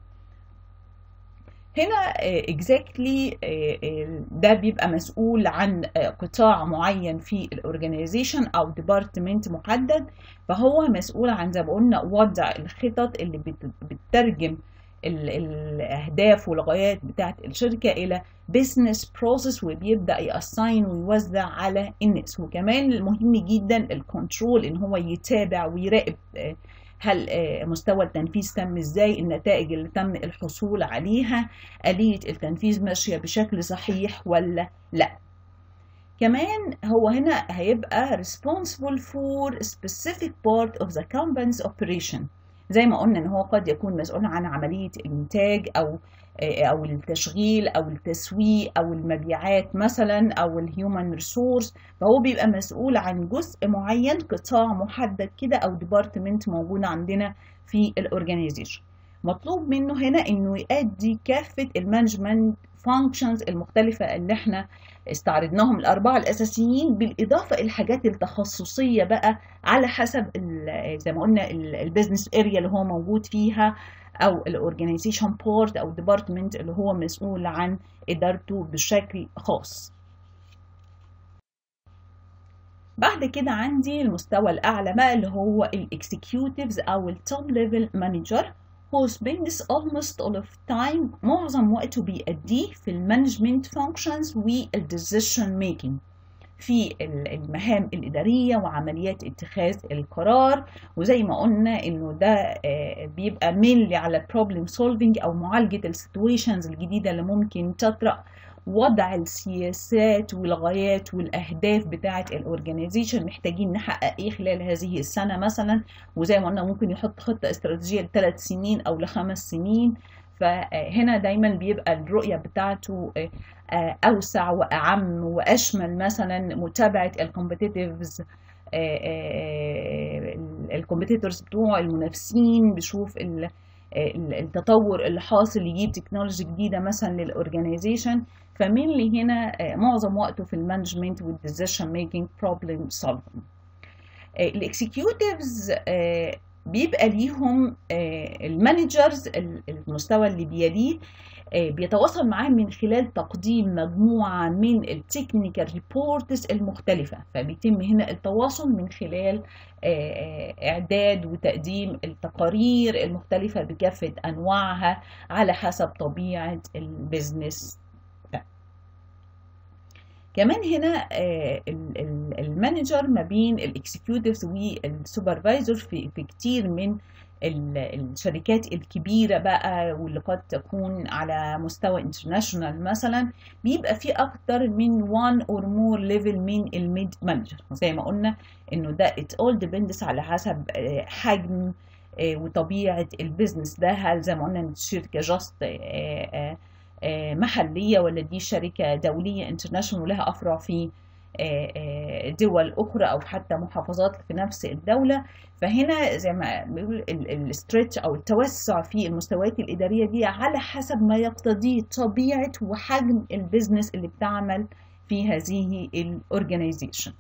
هنا exactly ده بيبقى مسؤول عن قطاع معين في الاورجانيزيشن او ديبارتمنت محدد، فهو مسؤول عن زي ما قلنا وضع الخطط اللي بتترجم الاهداف والغايات بتاعت الشركه الى بيزنس بروسيس، وبيبدا يأساين ويوزع على الناس. وكمان المهم جدا الكنترول، ان هو يتابع ويراقب هل مستوى التنفيذ تم ازاي، النتائج اللي تم الحصول عليها، آلية التنفيذ ماشية بشكل صحيح ولا لا. كمان هو هنا هيبقى responsible for specific part of the company's operation. زي ما قلنا ان هو قد يكون مسؤول عن عملية الانتاج او او التشغيل او التسويق او المبيعات مثلا او الهيومن ريسورس، فهو بيبقى مسؤول عن جزء معين، قطاع محدد كده او ديبارتمنت موجود عندنا في الاورجانيزيشن. مطلوب منه هنا انه يؤدي كافة المانجمنت فانكشنز المختلفة اللي احنا استعرضناهم الاربعة الاساسيين، بالاضافة الى الحاجات التخصصية بقى على حسب زي ما قلنا البيزنس اريا اللي هو موجود فيها او الاورجانيزيشن بورت او ديبارتمنت اللي هو مسؤول عن ادارته بشكل خاص. بعد كده عندي المستوى الاعلى بقى اللي هو الاكسكيوتيفز او التوب ليفل مانجر who spends almost all of time، معظم وقته بيأديه في المانجمنت فانكشنز والديسيشن ميكينج، في المهام الإدارية وعمليات اتخاذ القرار. وزي ما قلنا إنه ده بيبقى mainly على problem solving أو معالجة السيتويشنز الجديدة اللي ممكن تطرأ، وضع السياسات والغايات والأهداف بتاعة الأورجانيزيشن، محتاجين نحقق إيه خلال هذه السنة مثلا. وزي ما قلنا ممكن يحط خطة استراتيجية لثلاث سنين أو لخمس سنين. فهنا دايما بيبقى الرؤية بتاعته أوسع وأعم وأشمل، مثلا متابعة الكومبيتيتيفز الكومبيتيتورز بتوع المنافسين، بيشوف التطور اللي حاصل، يجيب تكنولوجي جديدة مثلا للأورجانيزيشن. فمين اللي هنا معظم وقته في المانجمنت والديسيشن ميكينج بروبلم سولفنج. الاكسكيوتيفز بيبقى ليهم المانجرز المستوى اللي بيليه بيتواصل معاهم من خلال تقديم مجموعة من التكنيكال ريبورتس المختلفة. فبيتم هنا التواصل من خلال إعداد وتقديم التقارير المختلفة بكافة أنواعها على حسب طبيعة البيزنس. كمان هنا المانجر ما بين الاكسكيوتيفز والسوبرفايزر في في كتير من الشركات الكبيرة بقى واللي قد تكون على مستوى انترناشونال مثلا، بيبقى في أكتر من one or more level من الميد مانجر. زي ما قلنا إنه ده it all depends على حسب حجم وطبيعة البيزنس ده. هل زي ما قلنا إن الشركة جاست محلية، ولا دي شركة دولية انترناشونال ولها أفرع في دول أخرى أو حتى محافظات في نفس الدولة. فهنا زي ما بيقول الستريتش أو التوسع في المستويات الإدارية دي على حسب ما يقتضيه طبيعة وحجم البيزنس اللي بتعمل في هذه الأورجانيزيشن.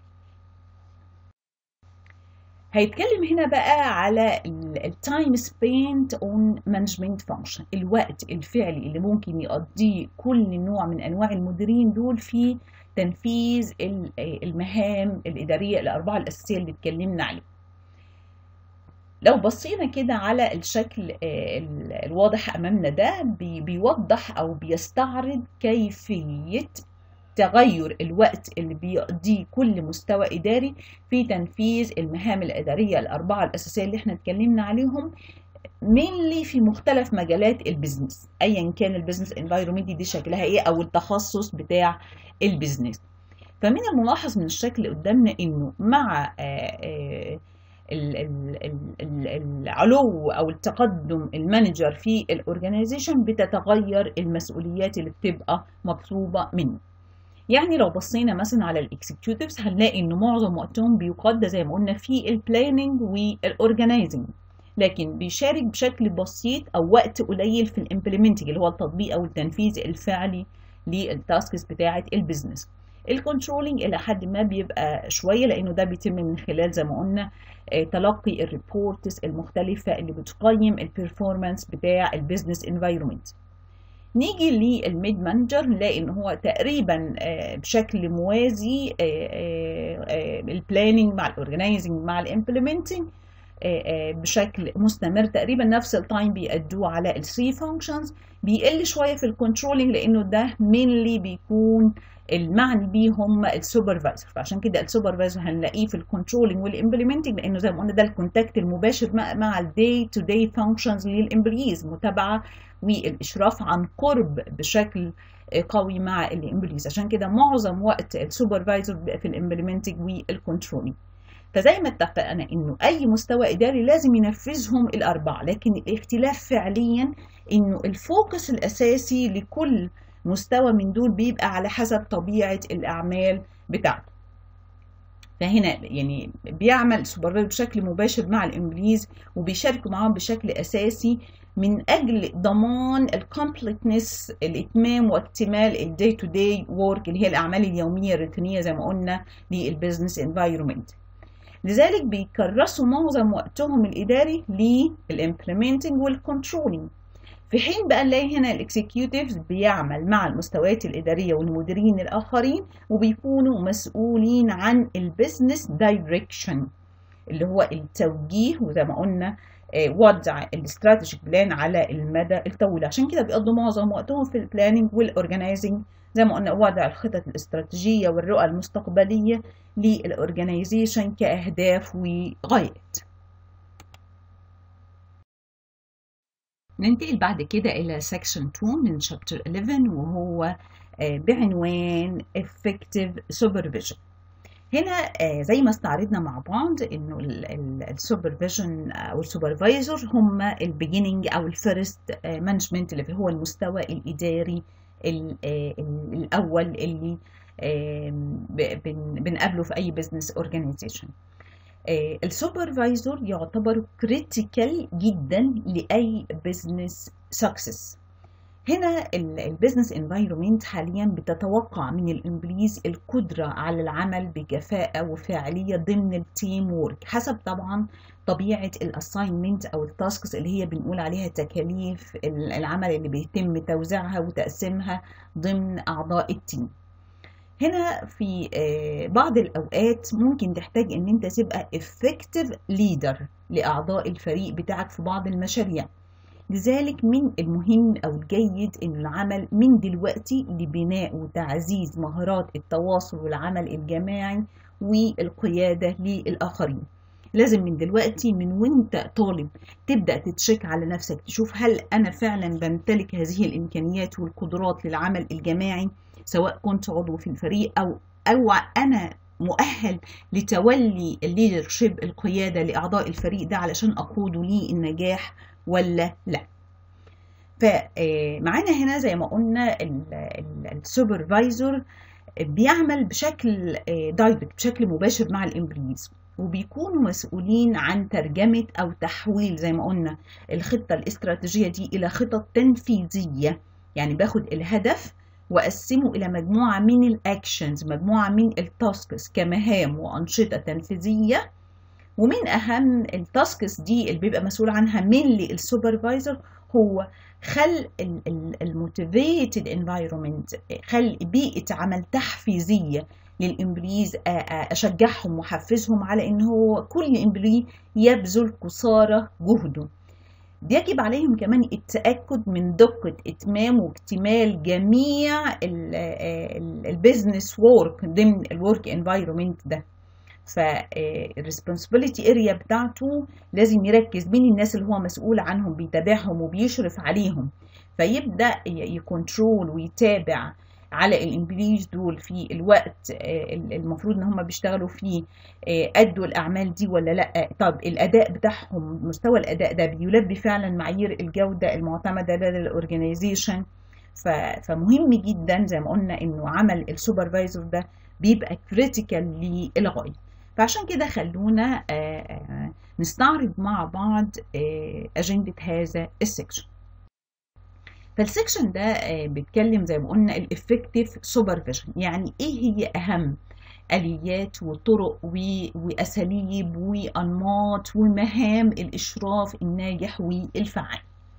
هيتكلم هنا بقى على التايم سبينت اون مانجمنت فانكشن، الوقت الفعلي اللي ممكن يقضيه كل نوع من انواع المديرين دول في تنفيذ المهام الاداريه الاربعه الاساسيه اللي اتكلمنا عليها. لو بصينا كده على الشكل الواضح امامنا ده بيوضح او بيستعرض كيفيه تغير الوقت اللي بيقضيه كل مستوى إداري في تنفيذ المهام الإدارية الأربعة الأساسية اللي احنا اتكلمنا عليهم، mainly في مختلف مجالات البيزنس، أيا كان البيزنس انفايرومنت دي شكلها إيه أو التخصص بتاع البيزنس. فمن الملاحظ من الشكل قدامنا إنه مع آآ آآ العلو أو التقدم المانجر في الأورجانيزيشن بتتغير المسؤوليات اللي بتبقى مطلوبة منه. يعني لو بصينا مثلا على الاكسكيوتيفز هنلاقي ان معظم وقتهم بيقضى زي ما قلنا في البلاننج والاورجنايزنج، لكن بيشارك بشكل بسيط او وقت قليل في الامبلمنتنج اللي هو التطبيق او التنفيذ الفعلي للتاسكس بتاعه البيزنس. الكنترولينج الى حد ما بيبقى شويه، لانه ده بيتم من خلال زي ما قلنا تلقي الريبورتس المختلفه اللي بتقيم البرفورمانس بتاع البيزنس انفايرمنت. نيجي للميد مانجر نلاقي ان هو تقريبا بشكل موازي البلاننج مع الاورجنايزنج مع الامبلمنتنج بشكل مستمر، تقريبا نفس التايم بيأدوه على الثري فانكشنز. بيقل شويه في الكنترولينج لانه ده مينلي بيكون المعني بيه هم السوبرفايزر، فعشان كده السوبرفايزر هنلاقيه في الكنترولينج والامبلمنتنج، لانه زي ما قلنا ده الكونتاكت المباشر مع, مع الداي تو داي فانكشنز للامبليز، متابعه والاشراف عن قرب بشكل قوي مع الامبليز. عشان كده معظم وقت السوبرفايزر بيبقى في الامبلمنتنج والكنترولينج. فزي ما اتفقنا انه اي مستوى اداري لازم ينفذهم الاربعه، لكن الاختلاف فعليا انه الفوكس الاساسي لكل مستوى من دول بيبقى على حسب طبيعه الاعمال بتاعته. فهنا يعني بيعمل سوبرفايزر بشكل مباشر مع الامبليز وبيشاركوا معاهم بشكل اساسي من اجل ضمان الكومبليتنس، الاتمام واكتمال الداي تو داي وورك اللي هي الاعمال اليوميه الروتينيه زي ما قلنا للبيزنس انفايرمنت. لذلك بيكرسوا معظم وقتهم الاداري للامبلمنتنج والكنترولينج، في حين بقى نلاقي هنا الاكسكيوتيفز بيعمل مع المستويات الاداريه والمديرين الاخرين وبيكونوا مسؤولين عن البيزنس دايركشن اللي هو التوجيه، وزي ما قلنا وضع الاستراتيجيك بلان على المدى الطويل. عشان كده بيقضوا معظم وقتهم في البلاننج والاورجنايزنج، زي ما قلنا وضع الخطط الاستراتيجيه والرؤى المستقبليه للاورجنايزيشن كاهداف وغايات. ننتقل بعد كده الى سكشن اتنين من شابتر احداشر وهو بعنوان effective supervision. هنا زي ما استعرضنا مع بعض انه السوبرفيجن او السوبرفايزر هم البيجيننج او الفيرست مانجمنت اللي هو المستوى الاداري الاول اللي بنقابله في اي بزنس اورجانيزيشن. السوبرفايزر يعتبر كريتيكال جدا لاي بزنس سكسس. هنا البيزنس انفايرومنت حاليا بتتوقع من الامبليز القدره على العمل بكفاءه وفاعليه ضمن التيم وورك، حسب طبعا طبيعه الاساينمنت او التاسكس اللي هي بنقول عليها تكاليف العمل اللي بيتم توزيعها وتقسيمها ضمن اعضاء التيم. هنا في بعض الأوقات ممكن تحتاج إن أنت تبقى effective leader لأعضاء الفريق بتاعك في بعض المشاريع. لذلك من المهم أو الجيد إن العمل من دلوقتي لبناء وتعزيز مهارات التواصل والعمل الجماعي والقيادة للآخرين. لازم من دلوقتي من وانت طالب تبدأ تتشيك على نفسك، تشوف هل أنا فعلا بمتلك هذه الإمكانيات والقدرات للعمل الجماعي، سواء كنت عضو في الفريق أو أو أنا مؤهل لتولي الليدرشيب القيادة لأعضاء الفريق ده علشان أقوده لي النجاح ولا لا. فمعانا هنا زي ما قلنا السوبرفايزر بيعمل بشكل دايركت، بشكل مباشر مع الامبلويز، وبيكونوا مسؤولين عن ترجمة أو تحويل زي ما قلنا الخطة الاستراتيجية دي إلى خطط تنفيذية. يعني باخد الهدف وأقسمه إلى مجموعة من الأكشنز، مجموعة من التاسكس كمهام وأنشطة تنفيذية. ومن أهم التاسكس دي اللي بيبقى مسؤول عنها mainly السوبرفايزر هو خلق الموتيفيتد انفايرومنت، خلق بيئة عمل تحفيزية للإمبليز، أشجعهم وحفزهم على إن هو كل إمبلي يبذل قصارى جهده. يجب عليهم كمان التأكد من دقة إتمام واكتمال جميع البيزنس وورك ضمن الورك انفايرومنت ده. فالريسبونسبيلتي اريا بتاعته لازم يركز مين الناس اللي هو مسؤول عنهم، بيتابعهم وبيشرف عليهم، فيبدأ يكنترول ويتابع على الامبليز دول في الوقت المفروض ان هم بيشتغلوا فيه ادوا الاعمال دي ولا لا. طب الاداء بتاعهم، مستوى الاداء ده بيلبي فعلا معايير الجوده المعتمده لدى الاورجنايزيشن. فمهم جدا زي ما قلنا انه عمل السوبرفايزر ده بيبقى كريتيكال للغايه. فعشان كده خلونا نستعرض مع بعض اجنده هذا السكشن. فالسكشن ده بيتكلم زي ما قلنا الافكتيف سوبرفيجن، يعني ايه هي اهم اليات وطرق واساليب وانماط ومهام الاشراف الناجح والفعال.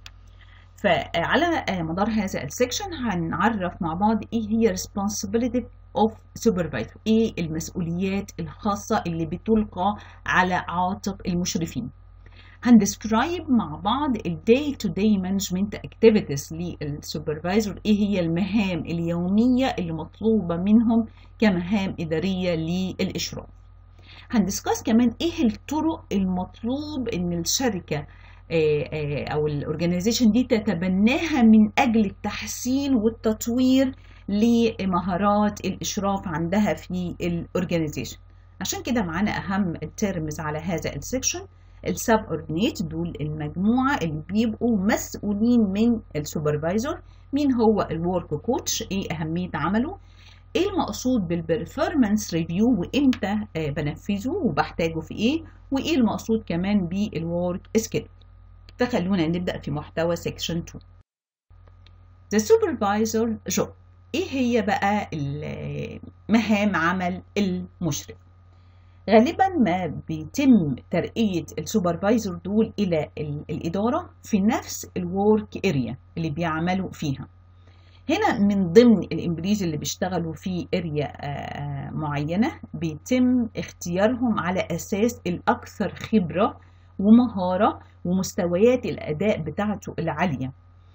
فعلى مدار هذا السكشن هنعرف مع بعض ايه هي responsibility of supervisor، ايه المسؤوليات الخاصة اللي بتلقى على عاتق المشرفين. هندسكرايب مع بعض ال day to day management activities للسوبرفايزر، ايه هي المهام اليومية اللي مطلوبة منهم كمهام إدارية للإشراف. هندسكاس كمان ايه الطرق المطلوب ان الشركة او الاورجانيزيشن دي تتبناها من اجل التحسين والتطوير لمهارات الإشراف عندها في الاورجانيزيشن. عشان كده معانا اهم التيرمز على هذا السكشن. السب اوردينيت دول المجموعه اللي بيبقوا مسؤولين من السوبرفايزر. مين هو الورك كوتش، ايه اهميه عمله، ايه المقصود بالبرفورمانس ريفيو وامتى بنفذه وبحتاجه في ايه، وايه المقصود كمان بالورك سكيدول. فخلونا نبدا في محتوى سيكشن اتنين. The supervisor job، ايه هي بقى مهام عمل المشرف؟ غالبا ما بيتم ترقية السوبرفايزر دول إلى الإدارة في نفس الورك اريا اللي بيعملوا فيها. هنا من ضمن الإمبليز اللي بيشتغلوا في اريا معينة بيتم اختيارهم على أساس الأكثر خبرة ومهارة ومستويات الأداء بتاعته العالية.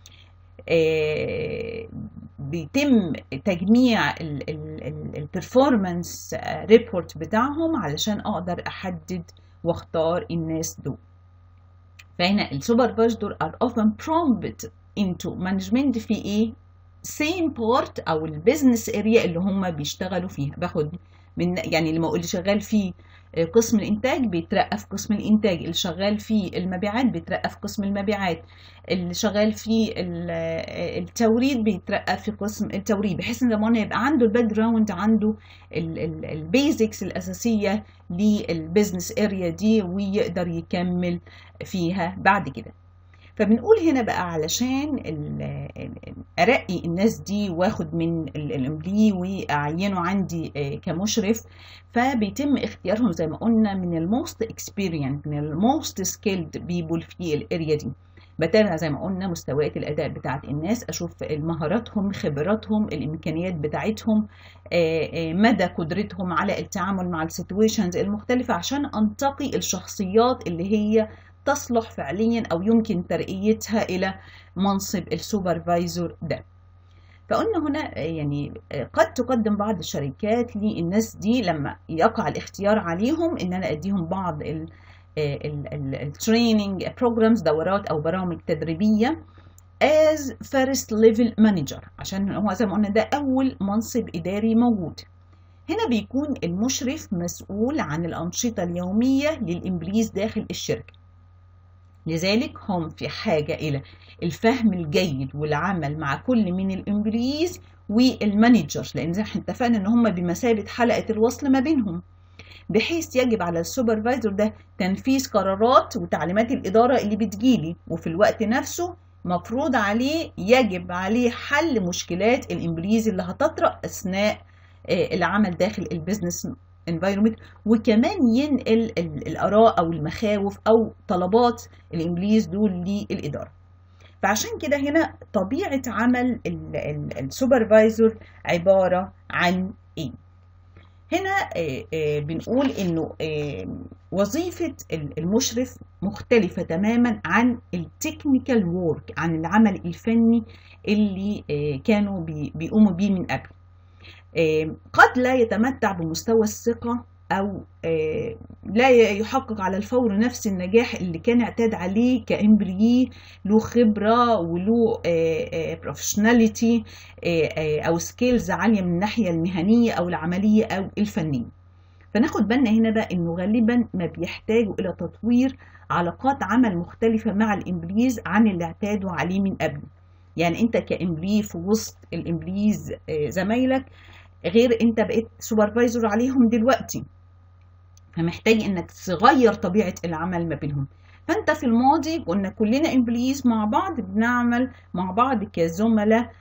بيتم تجميع البرفورمانس ريبورت بتاعهم علشان اقدر احدد واختار الناس دول. فهنا السوبرفايزر are often prompted into management في ايه same part او البيزنس اريا اللي هم بيشتغلوا فيها. باخد من يعني اللي شغال فيه قسم الانتاج بيترقى في قسم الانتاج، اللي شغال في المبيعات بيترقى في قسم المبيعات، اللي شغال في التوريد بيترقى في قسم التوريد، بحيث ان لما يبقى عنده الباك جراوند، عنده البيزكس الاساسيه للبيزنس اريا دي ويقدر يكمل فيها بعد كده. فبنقول هنا بقى علشان ارقي الناس دي واخد من الامبلي واعينه عندي كمشرف، فبيتم اختيارهم زي ما قلنا من الموست اكسبيرينس، من الموست سكيلد بيبول في الاريا دي. بتابع زي ما قلنا مستويات الاداء بتاعت الناس، اشوف مهاراتهم، خبراتهم، الامكانيات بتاعتهم، مدى قدرتهم على التعامل مع السيتويشنز المختلفه، عشان انتقي الشخصيات اللي هي تصلح فعليا او يمكن ترقيتها الى منصب السوبرفايزر ده. فقلنا هنا يعني قد تقدم بعض الشركات للناس دي لما يقع الاختيار عليهم ان انا اديهم بعض التريننج بروجرامز، دورات او برامج تدريبيه as first level manager، عشان هو زي ما قلنا ده اول منصب اداري موجود. هنا بيكون المشرف مسؤول عن الانشطه اليوميه للامبليز داخل الشركه، لذلك هم في حاجه الى الفهم الجيد والعمل مع كل من الامبليز والمانجر، لان زي ما احنا اتفقنا ان هم بمثابه حلقه الوصل ما بينهم، بحيث يجب على السوبرفايزر ده تنفيذ قرارات وتعليمات الاداره اللي بتجيلي، وفي الوقت نفسه مفروض عليه يجب عليه حل مشكلات الامبليز اللي هتطرأ اثناء العمل داخل البيزنس انفايرمنت، وكمان ينقل الاراء او المخاوف او طلبات الامبليز دول للاداره. فعشان كده هنا طبيعه عمل السوبرفايزر عباره عن ايه؟ هنا بنقول انه وظيفة المشرف مختلفة تماما عن التكنيكال وورك، عن العمل الفني اللي كانوا بيقوموا بيه من قبل. قد لا يتمتع بمستوى الثقة أو لا يحقق على الفور نفس النجاح اللي كان اعتاد عليه كإمبليي له خبرة وله بروفيشناليتي أو سكيلز عالية من الناحية المهنية أو العملية أو الفنية. فناخد بالنا هنا بقى إنه غالبا ما بيحتاجوا إلى تطوير علاقات عمل مختلفة مع الإمبليز عن اللي اعتادوا عليه من قبل. يعني أنت كإمبلي في وسط الإمبليز زمايلك غير انت بقيت سوبرفايزر عليهم دلوقتي، فمحتاج انك تغير طبيعة العمل ما بينهم. فانت في الماضي كنا كلنا امبليز مع بعض بنعمل مع بعض كزملاء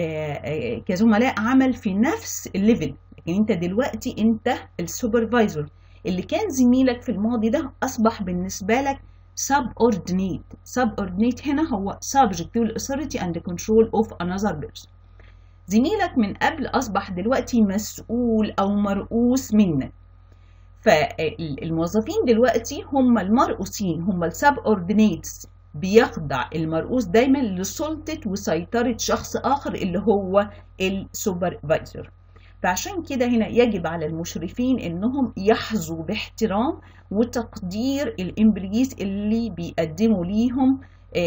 كزملاء عمل في نفس الليفل، لكن انت دلوقتي انت السوبرفايزر اللي كان زميلك في الماضي ده اصبح بالنسبة لك subordinate. subordinate هنا هو subject to the authority and the control of another person. زميلك من قبل أصبح دلوقتي مسؤول أو مرؤوس منك. فالموظفين دلوقتي هم المرؤوسين، هم السبوردينيتس، بيخضع المرؤوس دايما لسلطة وسيطرة شخص آخر اللي هو السوبرفايزر. فعشان كده هنا يجب على المشرفين إنهم يحظوا باحترام وتقدير الإمبليز اللي بيقدموا ليهم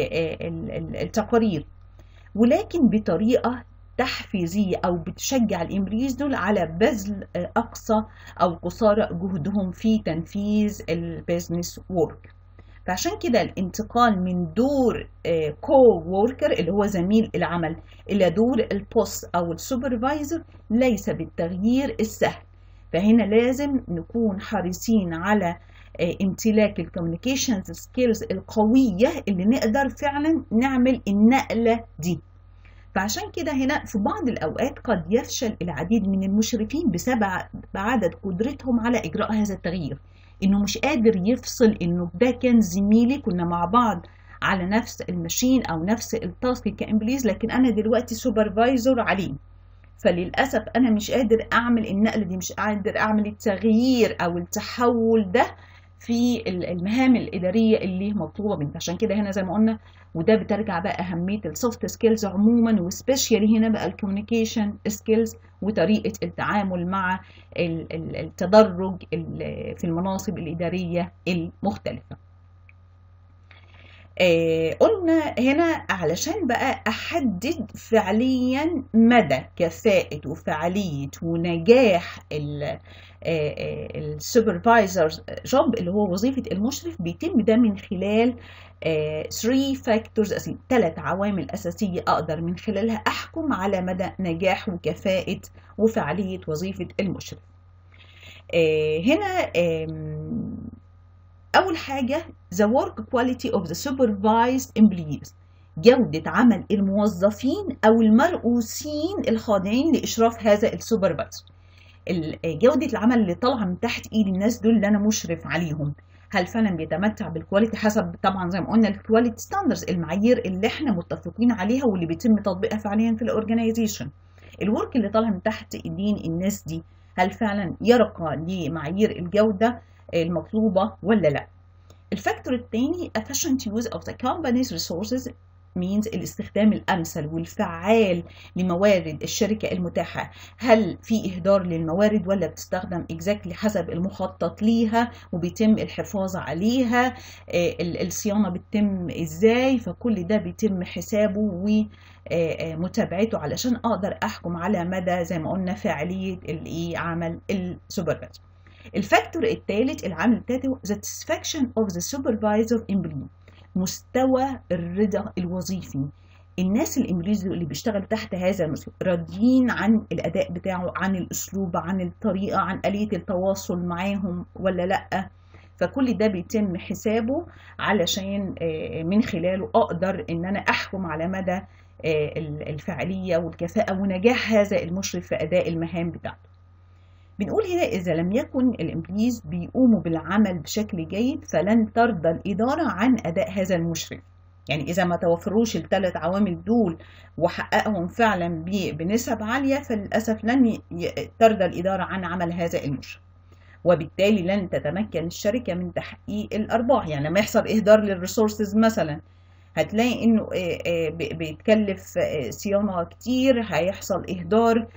التقارير، ولكن بطريقة تحفيزية أو بتشجع الإمبليز دول على بذل أقصى أو قصارى جهدهم في تنفيذ البيزنس وورك. فعشان كده الانتقال من دور كو ووركر اللي هو زميل العمل إلى دور البوس أو السوبرفايزر ليس بالتغيير السهل. فهنا لازم نكون حريصين على امتلاك الكوميونيكيشنز سكيلز القوية اللي نقدر فعلا نعمل النقلة دي. فعشان كده هنا في بعض الأوقات قد يفشل العديد من المشرفين بسبب عدد قدرتهم على إجراء هذا التغيير، إنه مش قادر يفصل إنه ده كان زميلي كنا مع بعض على نفس الماشين أو نفس التاسك كإمبليز، لكن أنا دلوقتي سوبرفايزر عليه. فللأسف أنا مش قادر أعمل النقلة دي، مش قادر أعمل التغيير أو التحول ده في المهام الإدارية اللي مطلوبة منك. عشان كده هنا زي ما قلنا، وده بترجع بقى أهمية السوفت سكيلز عموما، وسبيشالي هنا بقى الكوميونيكيشن سكيلز وطريقة التعامل مع التدرج في المناصب الإدارية المختلفة. آه قلنا هنا علشان بقى أحدد فعليا مدى كفاءة وفعالية ونجاح السوبرفايزر جوب اللي هو وظيفة المشرف، بيتم ده من خلال three factors، ثلاث عوامل أساسية أقدر من خلالها أحكم على مدى نجاح وكفاءة وفعالية وظيفة المشرف. آه هنا آه أول حاجة the work quality of the supervised employees، جودة عمل الموظفين أو المرؤوسين الخاضعين لإشراف هذا السوبرفايزر. جودة العمل اللي طالعة من تحت إيد الناس دول اللي أنا مشرف عليهم، هل فعلا بيتمتع بالكواليتي حسب طبعا زي ما قلنا الكواليتي ستاندرز، المعايير اللي احنا متفقين عليها واللي بيتم تطبيقها فعليا في الأورجنايزيشن. الورك اللي طالع من تحت إيدين الناس دي هل فعلا يرقى لمعايير الجودة المطلوبة ولا لا؟ الفاكتور الثاني efficient use of the company's resources، means الاستخدام الأمثل والفعال لموارد الشركة المتاحة. هل في إهدار للموارد ولا بتستخدم exactly حسب المخطط ليها وبيتم الحفاظ عليها؟ الصيانة بتتم إزاي؟ فكل ده بيتم حسابه ومتابعته علشان أقدر أحكم على مدى زي ما قلنا فعالية عمل السوبرفايزر. الفاكتور الثالث العامل الثالث satisfaction of the supervisor employee، مستوى الرضا الوظيفي. الناس الامبليز اللي بيشتغلوا تحت هذا المسؤول راضيين عن الاداء بتاعه، عن الاسلوب، عن الطريقه، عن آلية التواصل معاهم ولا لا. فكل ده بيتم حسابه علشان من خلاله اقدر ان انا احكم على مدى الفعاليه والكفاءه ونجاح هذا المشرف في اداء المهام بتاعته. بنقول هنا إذا لم يكن الإمبليز بيقوموا بالعمل بشكل جيد فلن ترضى الإدارة عن أداء هذا المشرف. يعني إذا ما توفروش الثلاث عوامل دول وحققهم فعلا بنسب عالية فللأسف لن ترضى الإدارة عن عمل هذا المشرف، وبالتالي لن تتمكن الشركة من تحقيق الأرباح. يعني لما يحصل إهدار للريسورسز مثلا هتلاقي إنه بيتكلف صيانة كتير، هيحصل إهدار،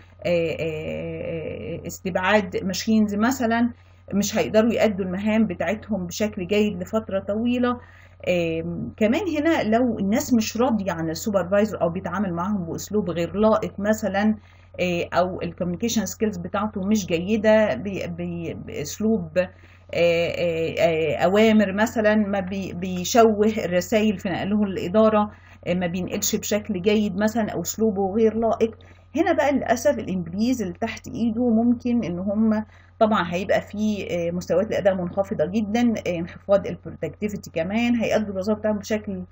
استبعاد ماشينز مثلا، مش هيقدروا يأدوا المهام بتاعتهم بشكل جيد لفترة طويلة. كمان هنا لو الناس مش راضية عن السوبرفايزر أو بيتعامل معهم بأسلوب غير لائق مثلا، أو الكوميونيكيشن سكيلز بتاعته مش جيدة، بأسلوب أوامر مثلا ما بيشوه الرسائل في نقله للإدارة، ما بينقلش بشكل جيد مثلا، أو أسلوبه غير لائق، هنا بقى للأسف الإمبليز اللي تحت إيده ممكن إن هم طبعا هيبقى في مستويات الأداء منخفضة جدا، انخفاض البرودكتيفيتي، كمان هيأدوا الوظائف بتاعهم بشكل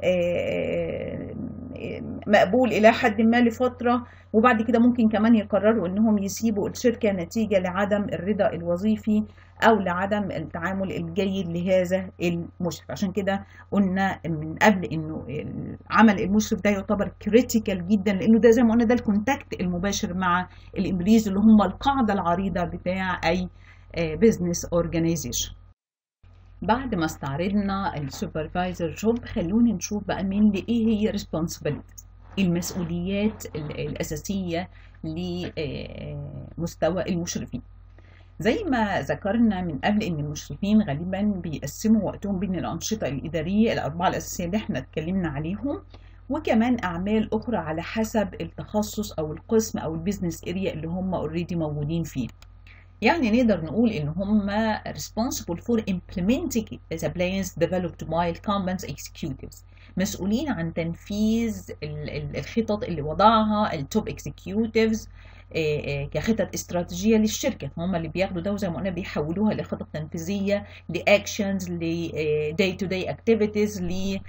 مقبول إلى حد ما لفترة، وبعد كده ممكن كمان يقرروا إنهم يسيبوا الشركة نتيجة لعدم الرضا الوظيفي أو لعدم التعامل الجيد لهذا المشرف. عشان كده قلنا من قبل إنه عمل المشرف ده يعتبر كريتيكال جدا، لأنه ده زي ما قلنا ده الكونتاكت المباشر مع الإمبليز اللي هم القاعدة العريضة بتاع أي بيزنس أورجانيزيشن. بعد ما استعرضنا السوبرفايزر جوب خلونا نشوف بقى مين ايه هي responsibilities، المسؤوليات الأساسية لمستوى المشرفين. زي ما ذكرنا من قبل ان المشرفين غالبا بيقسموا وقتهم بين الأنشطة الإدارية الأربعة الأساسية اللي احنا اتكلمنا عليهم، وكمان أعمال أخرى على حسب التخصص أو القسم أو البيزنس اريا اللي هم اوريدي موجودين فيه. يعني نقدر نقول إن هم responsible for implementing the plans developed by incumbent executives، مسؤولين عن تنفيذ الخطط اللي وضعها التوب executives كخطط استراتيجية للشركة. هم اللي بياخدوا ده وزي ما قلنا بيحولوها لخطط تنفيذية، لأكشنز، ل day to day activities، ل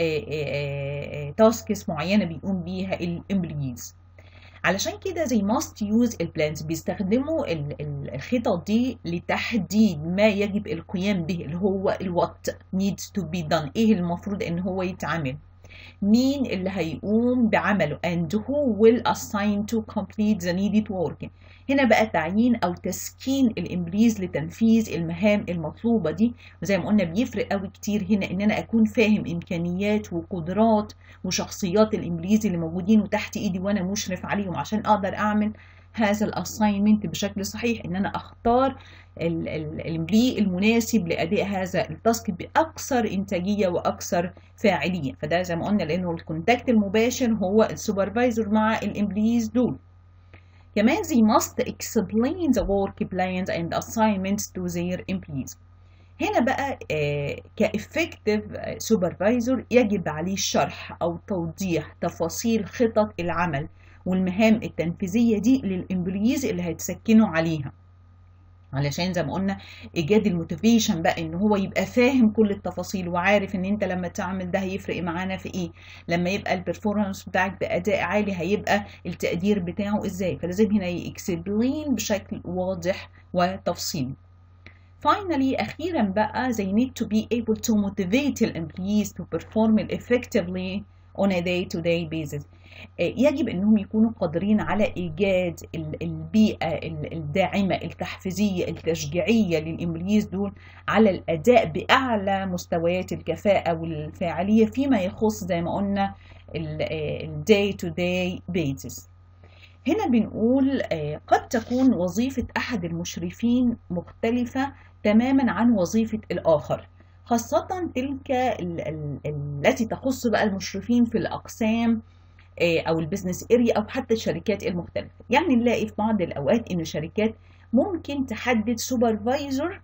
tasks معينة بيقوم بيها الامبلويز. علشان كده زي must use البلانز بيستخدموا الخطط دي لتحديد ما يجب القيام به، اللي هو الوات needs to be done، ايه المفروض ان هو يتعمل، مين اللي هيقوم بعمله and who will assign to complete the needed work. هنا بقى تعيين او تسكين الامبليز لتنفيذ المهام المطلوبه دي، وزي ما قلنا بيفرق قوي كتير هنا ان انا اكون فاهم امكانيات وقدرات وشخصيات الامبليز اللي موجودين وتحت ايدي وانا مشرف عليهم عشان اقدر اعمل هذا الاساينمنت بشكل صحيح، ان انا اختار الامبلي المناسب لاداء هذا التاسك باكثر انتاجيه واكثر فاعليه. فده زي ما قلنا لانه الكونتاكت المباشر هو السوبرفايزر مع الامبليز دول. كمان they must explain the work plans and assignments to their employees. هنا بقى كإفكتيف سوبرفايزر يجب عليه الشرح أو توضيح تفاصيل خطط العمل والمهام التنفيذية دي للإمبليز اللي هيتسكنوا عليها، علشان زي ما قلنا ايجاد الموتيفيشن بقى ان هو يبقى فاهم كل التفاصيل وعارف ان انت لما تعمل ده هيفرق معانا في ايه، لما يبقى البرفورمانس بتاعك باداء عالي هيبقى التقدير بتاعه ازاي. فلازم هنا يكسبلين بشكل واضح وتفصيلي. Finally أخيرا بقى they need to be able to motivate the employees to perform effectively on a day to day basis. يجب انهم يكونوا قادرين على ايجاد البيئه الداعمه التحفيزيه التشجيعيه للامبليز دول على الاداء باعلى مستويات الكفاءه والفاعليه فيما يخص زي ما قلنا الداي تو داي بيزس. هنا بنقول قد تكون وظيفه احد المشرفين مختلفه تماما عن وظيفه الاخر، خاصه تلك التي تخص بقى المشرفين في الاقسام او البيزنس اريا او حتى الشركات المختلفه. يعني نلاقي في بعض الاوقات ان الشركات ممكن تحدد سوبرفايزر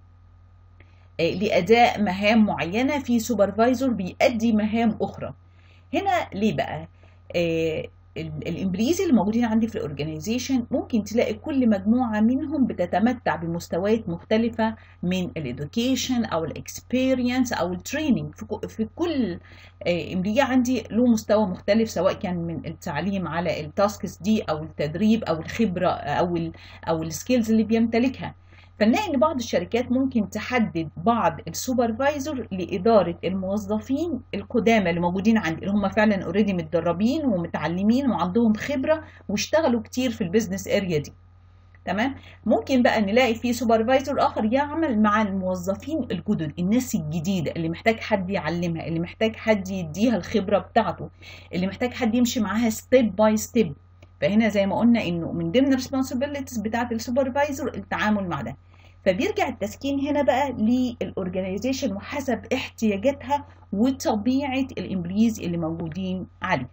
لاداء مهام معينه، في سوبرفايزر بيأدي مهام اخرى. هنا ليه بقى؟ الامبليز اللي موجودين عندي في الاورجانيزيشن ممكن تلاقي كل مجموعه منهم بتتمتع بمستويات مختلفه من الادوكيشن او الاكسبيرينس او التريننج. في كل امبلي عندي له مستوى مختلف، سواء كان من التعليم على التاسكس دي او التدريب او الخبره او ال او السكيلز اللي بيمتلكها. فنلاقي ان بعض الشركات ممكن تحدد بعض السوبرفايزر لاداره الموظفين القدامى اللي موجودين عندي، اللي هم فعلا اوريدي متدربين ومتعلمين وعندهم خبره واشتغلوا كتير في البيزنس اريا دي. تمام. ممكن بقى نلاقي في سوبرفايزر اخر يعمل مع الموظفين الجدد، الناس الجديده اللي محتاج حد يعلمها، اللي محتاج حد يديها الخبره بتاعته، اللي محتاج حد يمشي معاها ستيب باي ستيب. فهنا زي ما قلنا انه من ضمن الريسبونسبيلتيز بتاعه السوبرفايزر التعامل مع ده. فبيرجع التسكين هنا بقى للاورجانيزيشن وحسب احتياجاتها وطبيعه الامبليز اللي موجودين عليه.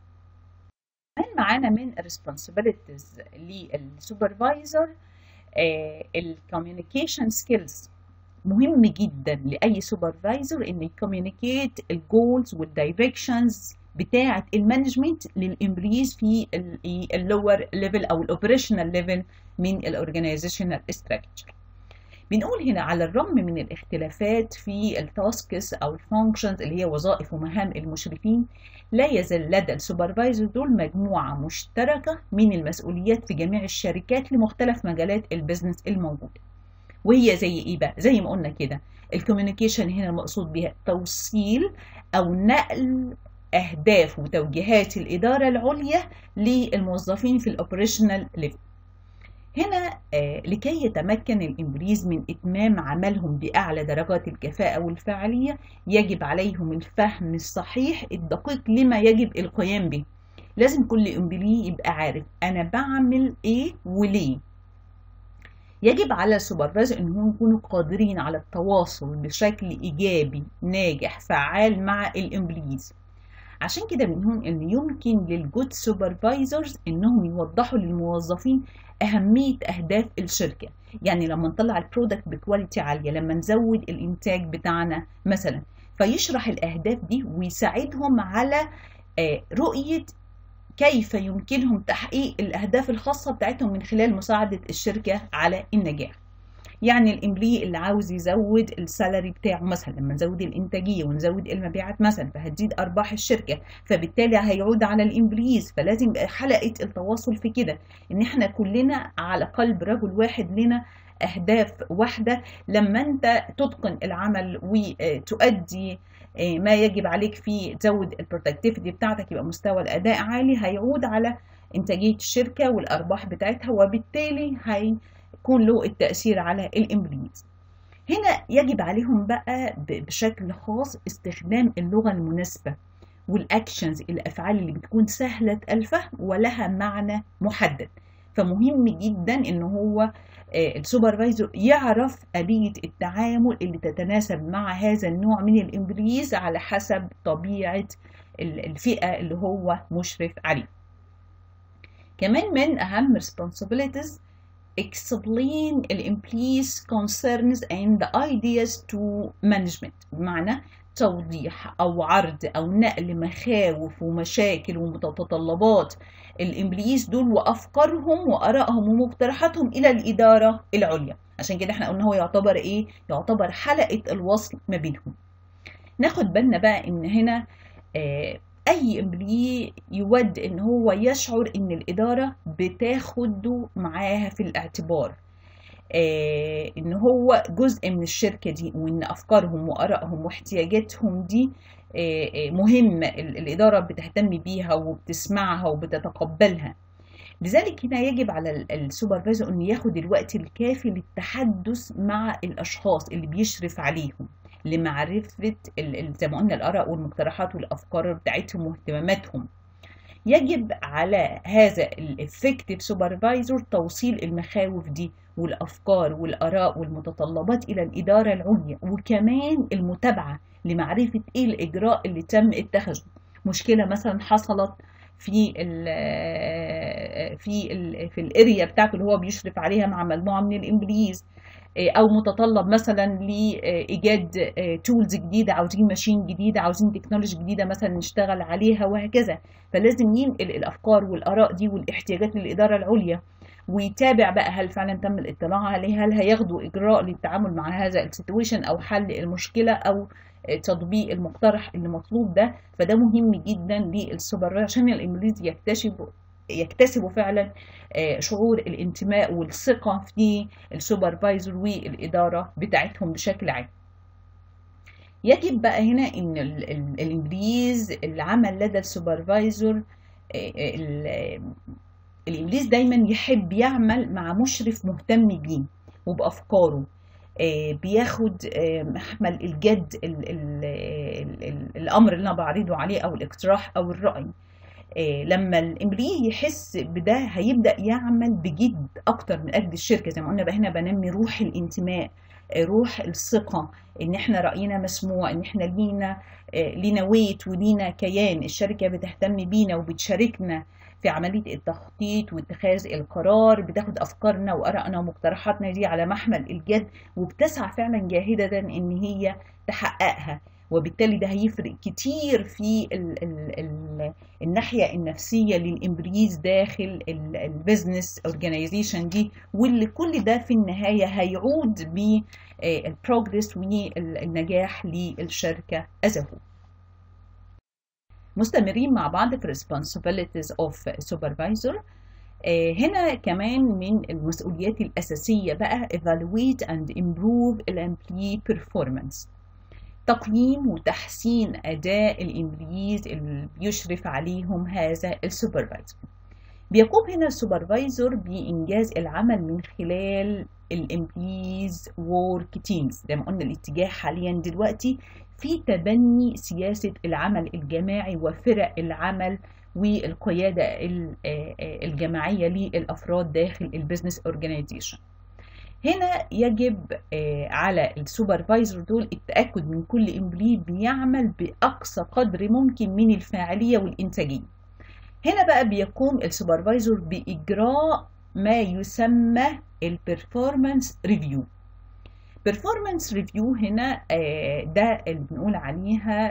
كمان معانا من الريسبونسبيلتيز للسوبرفايزر الكوميونيكيشن سكيلز. مهم جدا لاي سوبرفايزر ان يكوميونيكيت الجولز والدايركشنز بتاعه المانجمنت للامبليز في اللور ليفل او الاوبريشنال ليفل من الاورجانيزيشنال ستراكشر. بنقول هنا على الرغم من الاختلافات في التاسكس او الفانكشنز اللي هي وظائف ومهام المشرفين، لا يزال لدى السوبرفايزر دول مجموعه مشتركه من المسؤوليات في جميع الشركات لمختلف مجالات البيزنس الموجوده. وهي زي ايه بقى؟ زي ما قلنا كده الكوميونيكيشن هنا المقصود بها توصيل او نقل اهداف وتوجيهات الاداره العليا للموظفين في الاوبريشنال ليفل. هنا آه لكي يتمكن الامبليز من اتمام عملهم باعلى درجات الكفاءه والفاعليه، يجب عليهم الفهم الصحيح الدقيق لما يجب القيام به. لازم كل امبلي يبقى عارف انا بعمل ايه وليه. يجب على السوبرفايزر انهم يكونوا قادرين على التواصل بشكل ايجابي ناجح فعال مع الامبليز. عشان كده بنقول ان يمكن للجود سوبرفايزرز انهم يوضحوا للموظفين اهميه اهداف الشركه. يعني لما نطلع البرودكت بكواليتي عاليه، لما نزود الانتاج بتاعنا مثلا، فيشرح الاهداف دي ويساعدهم على رؤيه كيف يمكنهم تحقيق الاهداف الخاصه بتاعتهم من خلال مساعده الشركه على النجاح. يعني الامبلي اللي عاوز يزود السالري بتاعه مثلا، لما نزود الانتاجيه ونزود المبيعات مثلا فهتزيد ارباح الشركه، فبالتالي هيعود على الامبليز. فلازم حلقه التواصل في كده ان احنا كلنا على قلب رجل واحد، لنا اهداف واحده. لما انت تتقن العمل وتؤدي ما يجب عليك فيه، تزود البرودكتيفيتي بتاعتك، يبقى مستوى الاداء عالي، هيعود على انتاجيه الشركه والارباح بتاعتها، وبالتالي هي يكون له التأثير على الإمبليز. هنا يجب عليهم بقى بشكل خاص استخدام اللغة المناسبة والأكشنز، الأفعال اللي بتكون سهلة الفهم ولها معنى محدد. فمهم جدا إن هو السوبرفايزر يعرف آلية التعامل اللي تتناسب مع هذا النوع من الإمبليز على حسب طبيعة الفئة اللي هو مشرف عليه. كمان من أهم responsibilities explain the employees concerns and ideas to management. بمعنى توضيح أو عرض أو نقل مخاوف ومشاكل ومتطلبات الامبليز دول وأفكارهم وآرائهم ومقترحاتهم إلى الإدارة العليا. عشان كده احنا قلنا هو يعتبر إيه؟ يعتبر حلقة الوصل ما بينهم. ناخد بالنا بقى إن هنا آه أي امبلي يود إن هو يشعر إن الإدارة بتاخده معاها في الاعتبار. آه ان هو جزء من الشركة دي، وان افكارهم وارائهم واحتياجاتهم دي آه آه مهمة، الادارة بتهتم بيها وبتسمعها وبتتقبلها. لذلك هنا يجب على السوبرفايزر انه ياخد الوقت الكافي للتحدث مع الاشخاص اللي بيشرف عليهم، لمعرفة زي ما قلنا الاراء والمقترحات والافكار بتاعتهم واهتماماتهم. يجب على هذا الافكتيف سوبرفايزر توصيل المخاوف دي والافكار والاراء والمتطلبات الى الاداره العليا، وكمان المتابعه لمعرفه ايه الاجراء اللي تم اتخاذه. مشكله مثلا حصلت في ال في ال في الاريا بتاعته اللي هو بيشرف عليها مع مجموعه من الامبليز، او متطلب مثلا لايجاد تولز جديده، عاوزين ماشين جديده، عاوزين تكنولوجي جديده مثلا نشتغل عليها وهكذا. فلازم ينقل الافكار والاراء دي والاحتياجات للاداره العليا، ويتابع بقى هل فعلا تم الاطلاع عليها، هل هياخدوا اجراء للتعامل مع هذا السيتويشن او حل المشكله او تطبيق المقترح اللي مطلوب ده. فده مهم جدا للسوبرفايزر عشان الامبليز يكتشفوا يكتسبوا فعلا شعور الانتماء والثقة في السوبرفايزر والإدارة بتاعتهم بشكل عام. يجب بقى هنا ان الانجليز العمل لدى السوبرفايزر، الانجليز دايما يحب يعمل مع مشرف مهتم بيه وبأفكاره، بياخد محمل الجد الامر اللي انا بعرضه عليه او الاقتراح او الرأي. لما الامبلي يحس بده هيبدأ يعمل بجد اكتر من اجل الشركة. زي ما قلنا بقى هنا بنمي روح الانتماء، روح الثقة، ان احنا رأينا مسموع، ان احنا لينا لينا ويت ولينا كيان، الشركة بتهتم بينا وبتشاركنا في عملية التخطيط واتخاذ القرار، بتاخد افكارنا وارائنا ومقترحاتنا دي على محمل الجد، وبتسعى فعلا جاهدة ان هي تحققها. وبالتالي ده هيفرق كتير في ال ال ال الناحية النفسية للإمبريز داخل البيزنس اورجانيزيشن دي، واللي كل ده في النهاية هيعود بالبروجرس والنجاح للشركة as a whole. مستمرين مع بعض في responsibilities of supervisor. هنا كمان من المسؤوليات الأساسية بقى evaluate and improve employee performance، تقييم وتحسين أداء الإمبليز اللي بيشرف عليهم هذا السوبرفايزر. بيقوم هنا السوبرفايزر بإنجاز العمل من خلال الإمبليز وورك تيمز. زي ما قلنا الاتجاه حاليا دلوقتي في تبني سياسة العمل الجماعي وفرق العمل والقيادة الجماعية للأفراد داخل البيزنس اورجانيزيشن. هنا يجب على السوبرفايزر دول التأكد من كل امبلي بيعمل بأقصى قدر ممكن من الفاعلية والإنتاجية. هنا بقى بيقوم السوبرفايزر بإجراء ما يسمى البرفورمانس ريفيو. performance ريفيو هنا ده اللي بنقول عليها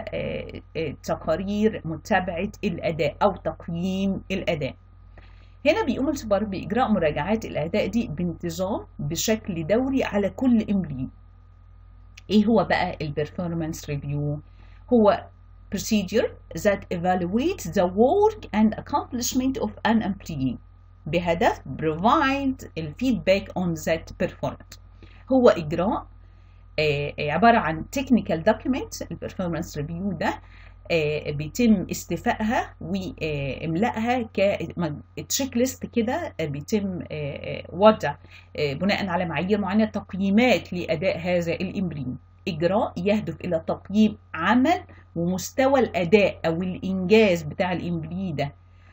تقارير متابعة الأداء أو تقييم الأداء. هنا بيقوم السوبر بإجراء مراجعات الأداء دي بانتظام بشكل دوري على كل امبلي. إيه هو بقى البرفورمانس ريفيو؟ هو procedure that evaluates the work and accomplishment of an employee بهدف provide الفيدباك on that performance. هو إجراء عبارة عن technical document. البرفورمانس ريفيو ده بيتم استيفائها واملائها كتشيك ليست كده، بيتم وضع بناء على معايير معينه تقييمات لاداء هذا الامبلي. اجراء يهدف الى تقييم عمل ومستوى الاداء او الانجاز بتاع الامبلي ده،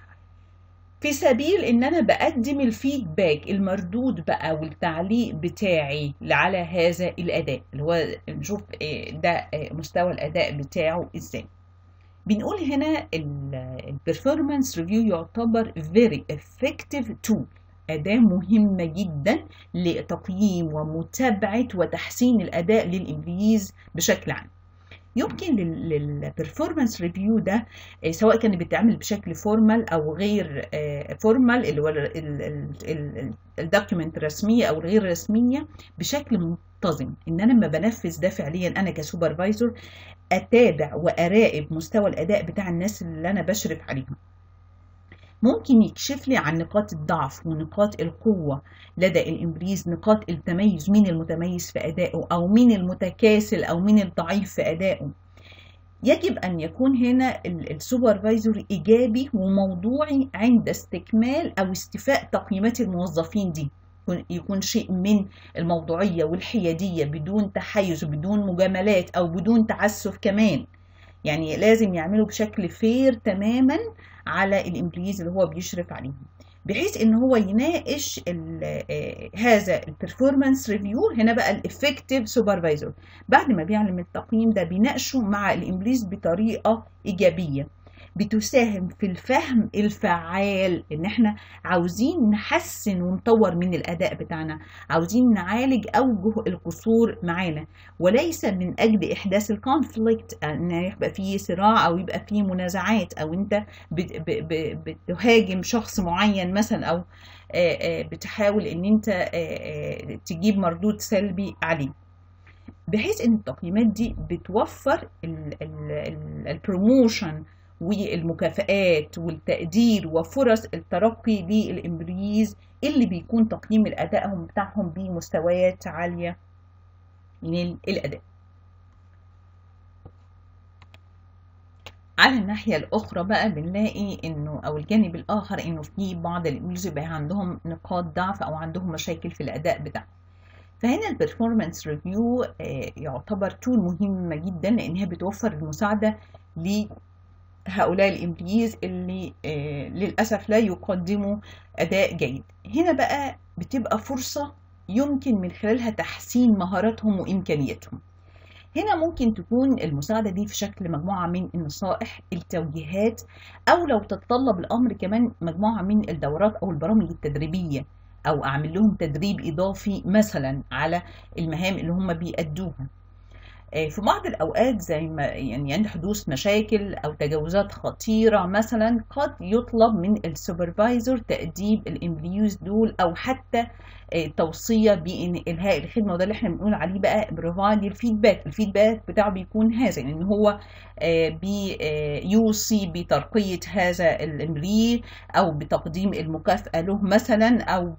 في سبيل ان انا بقدم الفيدباك المردود بقى والتعليق بتاعي على هذا الاداء، اللي هو نشوف ده مستوى الاداء بتاعه ازاي. بنقول هنا البرفورمانس ريفيو يعتبر very effective tool، أداة مهمة جدا لتقييم ومتابعة وتحسين الأداء للإمبليز بشكل عام. يمكن للبرفورمانس ريفيو ده سواء كان بيتعمل بشكل فورمال أو غير فورمال، اللي هو الدوكيمنت الرسمية أو الغير رسمية، بشكل منتظم. إن أنا لما بنفذ ده فعليا أنا كسوبرفايزر أتابع وأراقب مستوى الأداء بتاع الناس اللي أنا بشرف عليهم. ممكن يكشف لي عن نقاط الضعف ونقاط القوة لدى الإمبريز، نقاط التميز، مين المتميز في أدائه أو مين المتكاسل أو مين الضعيف في أدائه. يجب أن يكون هنا السوبرفايزر إيجابي وموضوعي عند استكمال أو استيفاء تقييمات الموظفين دي، يكون شيء من الموضوعية والحيادية بدون تحيز وبدون مجاملات أو بدون تعسف كمان. يعني لازم يعملوا بشكل فير تماما على الإمبليز اللي هو بيشرف عليهم، بحيث ان هو يناقش هذا البرفورمانس ريفيو. هنا بقى الافكتيف سوبرفايزر بعد ما بيعمل التقييم ده بيناقشه مع الإمبليز بطريقة إيجابية بتساهم في الفهم الفعال، ان احنا عاوزين نحسن ونطور من الاداء بتاعنا، عاوزين نعالج اوجه القصور معانا، وليس من اجل احداث الكونفليكت، ان يبقى فيه صراع او يبقى فيه منازعات او انت بتهاجم شخص معين مثلا، او بتحاول ان انت تجيب مردود سلبي عليه. بحيث ان التقييمات دي بتوفر البروموشن والمكافآت والتقدير وفرص الترقي للإمبريز اللي بيكون تقييم الأدائهم بتاعهم بمستويات عالية من الأداء. على الناحية الأخرى بقى بنلاقي إنه أو الجانب الآخر إنه في بعض الإمبريز بقى عندهم نقاط ضعف أو عندهم مشاكل في الأداء بتاعهم. فهنا البرفورمانس ريفيو يعتبر تول مهمة جدا، لأنها بتوفر المساعدة ل هؤلاء الإمبليز اللي آه للأسف لا يقدموا أداء جيد. هنا بقى بتبقى فرصة يمكن من خلالها تحسين مهاراتهم وإمكانياتهم. هنا ممكن تكون المساعدة دي في شكل مجموعة من النصائح، التوجيهات، أو لو تتطلب الأمر كمان مجموعة من الدورات أو البرامج التدريبية، أو أعمل لهم تدريب إضافي مثلا على المهام اللي هم بيأدوها. في بعض الأوقات زي ما يعني عند حدوث مشاكل أو تجاوزات خطيرة مثلا، قد يطلب من السوبرفايزر تأديب الإمبليوز دول، أو حتى توصية بإنهاء الخدمة. وده اللي احنا بنقول عليه بقى بروفايد الفيدباك. الفيدباك بتاعه بيكون هذا، إن هو بيوصي بترقية هذا الإمبلي أو بتقديم المكافأة له مثلا، أو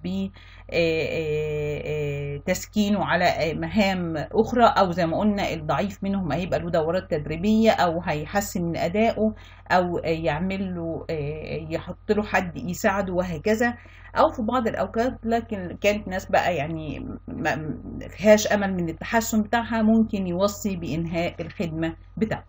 بتسكينه على مهام أخرى، أو زي ما قلنا الضعيف منهم هيبقى له دورات تدريبية أو هيحسن من أدائه، أو يعمل له يحط له حد يساعده وهكذا. أو في بعض الأوقات لكن كانت ناس بقى يعني ما فيهاش أمل من التحسن بتاعها، ممكن يوصي بإنهاء الخدمة بتاعته.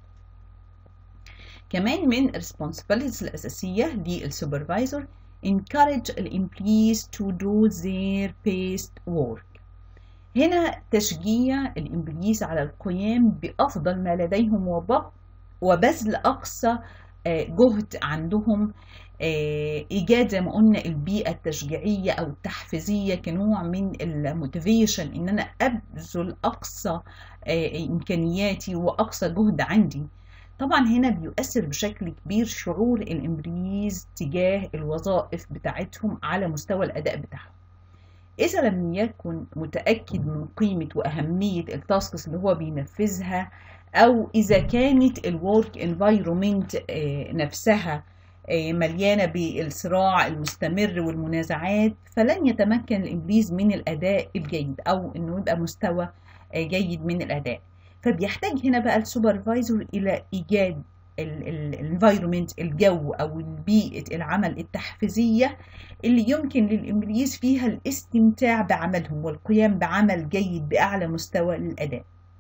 كمان من responsibilities الأساسية للسوبرفايزر encourage the employees to do their best work. هنا تشجيع الإمبليز على القيام بأفضل ما لديهم وبذل أقصى جهد عندهم، إيجاد زي ما قلنا البيئة التشجيعية أو التحفيزية كنوع من الموتيفيشن، إن أنا أبذل أقصى إمكانياتي وأقصى جهد عندي. طبعا هنا بيؤثر بشكل كبير شعور الإمبليز تجاه الوظائف بتاعتهم على مستوى الأداء بتاعهم. إذا لم يكن متأكد من قيمة وأهمية التاسكس اللي هو بينفذها، أو إذا كانت الورك انفايرومنت نفسها مليانة بالصراع المستمر والمنازعات، فلن يتمكن الإمبليز من الأداء الجيد أو إنه يبقى مستوى جيد من الأداء. فبيحتاج هنا بقى السوبرفايزر إلى إيجاد الانفايرومنت، الجو أو بيئة العمل التحفيزية اللي يمكن للإمبليز فيها الاستمتاع بعملهم والقيام بعمل جيد بأعلى مستوى للأداء.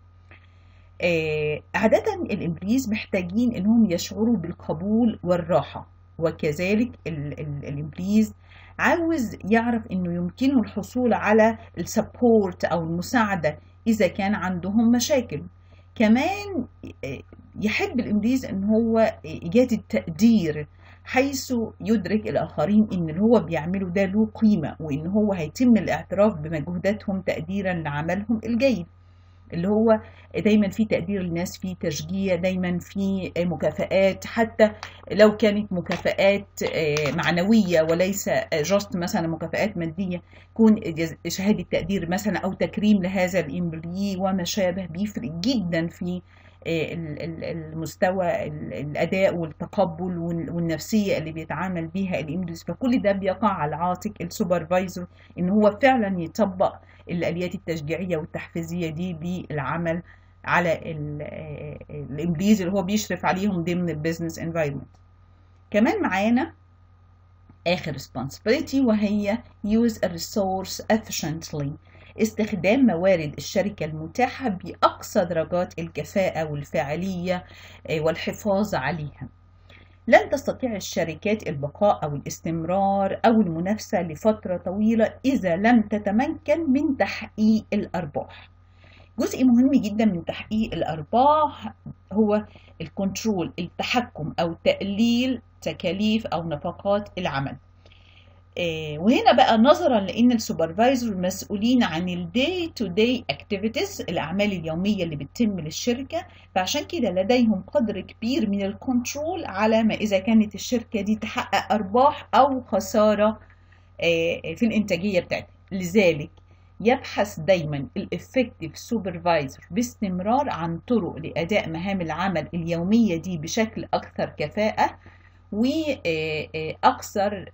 عادة الإمبليز محتاجين إنهم يشعروا بالقبول والراحة، وكذلك الإمبليز عاوز يعرف إنه يمكنه الحصول على السبورت أو المساعدة إذا كان عندهم مشاكل. كمان يحب الإمبليز إن هو إيجاد التقدير، حيث يدرك الآخرين إن اللي هو بيعمله ده له قيمة، وإن هو هيتم الاعتراف بمجهوداتهم تقديرا لعملهم الجيد، اللي هو دايما في تقدير للناس، في تشجيع، دايما في مكافآت، حتى لو كانت مكافآت معنوية وليس جاست مثلا مكافآت مادية، يكون شهادة تقدير مثلا أو تكريم لهذا الإمبلي وما شابه، بيفرق جدا في المستوى الأداء والتقبل والنفسية اللي بيتعامل بيها الإمبليز. فكل ده بيقع على عاتق السوبرفايزر إن هو فعلا يطبق الآليات التشجيعية والتحفيزية دي بالعمل على الإمبليز اللي هو بيشرف عليهم ضمن البيزنس انفايرمنت. كمان معانا آخر responsibility وهي use a resource efficiently، استخدام موارد الشركة المتاحة بأقصى درجات الكفاءة والفاعلية والحفاظ عليها. لن تستطيع الشركات البقاء أو الاستمرار أو المنافسة لفترة طويلة إذا لم تتمكن من تحقيق الأرباح. جزء مهم جدا من تحقيق الأرباح هو الكنترول، التحكم أو تقليل تكاليف أو نفقات العمل. وهنا بقى نظرا لأن السوبرفايزر مسؤولين عن الداي تو داي اكتيفيتيز، الأعمال اليومية اللي بتتم للشركة، فعشان كده لديهم قدر كبير من الكنترول على ما إذا كانت الشركة دي تحقق أرباح أو خسارة في الإنتاجية بتاعتها. لذلك يبحث دايما الافكتيف سوبرفايزر باستمرار عن طرق لأداء مهام العمل اليومية دي بشكل أكثر كفاءة وأكثر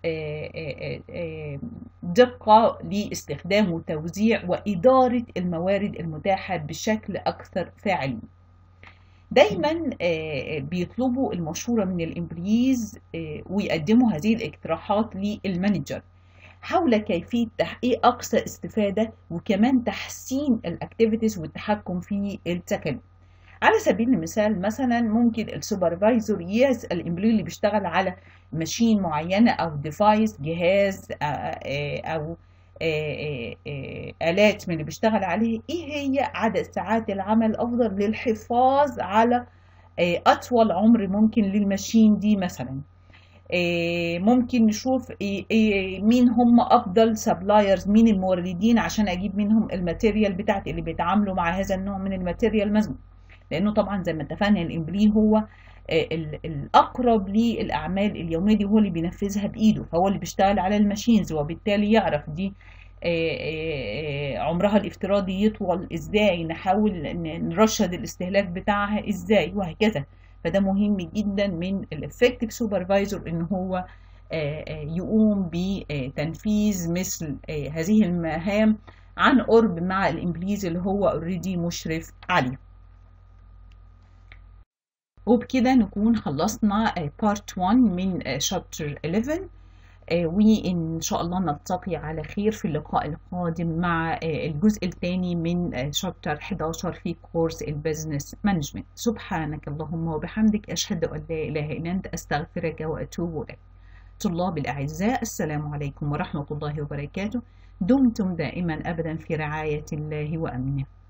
دقة لاستخدام وتوزيع وإدارة الموارد المتاحة بشكل أكثر فاعلية. دايما بيطلبوا المشورة من الإمبليز ويقدموا هذه الاقتراحات للمانجر حول كيفية تحقيق أقصى استفادة وكمان تحسين الأكتيفيتيز والتحكم في التكاليف. على سبيل المثال مثلا ممكن السوبرفايزر يسأل الإمبلوي اللي بيشتغل على ماشين معينة أو ديفايس، جهاز أو آلات من اللي بيشتغل عليه، إيه هي عدد ساعات العمل الأفضل للحفاظ على أطول عمر ممكن للماشين دي مثلا. ممكن نشوف مين هم افضل سبلايرز، مين الموردين عشان اجيب منهم الماتيريال بتاعتي اللي بيتعاملوا مع هذا النوع من الماتيريال مزمن، لانه طبعا زي ما اتفقنا الامبلي هو الاقرب للاعمال اليوميه دي، هو اللي بينفذها بايده، فهو اللي بيشتغل على الماشينز وبالتالي يعرف دي عمرها الافتراضي يطول ازاي، نحاول نرشد الاستهلاك بتاعها ازاي وهكذا. فده مهم جدا من الافكتيف سوبرفايزر ان هو يقوم بتنفيذ مثل هذه المهام عن قرب مع الامبليز اللي هو اوريدي مشرف عليه. وبكده نكون خلصنا بارت واحد من شابتر إحداشر، وإن شاء الله نلتقي على خير في اللقاء القادم مع الجزء الثاني من شابتر إحداشر في كورس البيزنس مانجمنت. سبحانك اللهم وبحمدك، أشهد أن لا إله إلا أنت، أستغفرك وأتوب إليك. طلاب الأعزاء، السلام عليكم ورحمة الله وبركاته. دمتم دائما أبدا في رعاية الله وأمنه.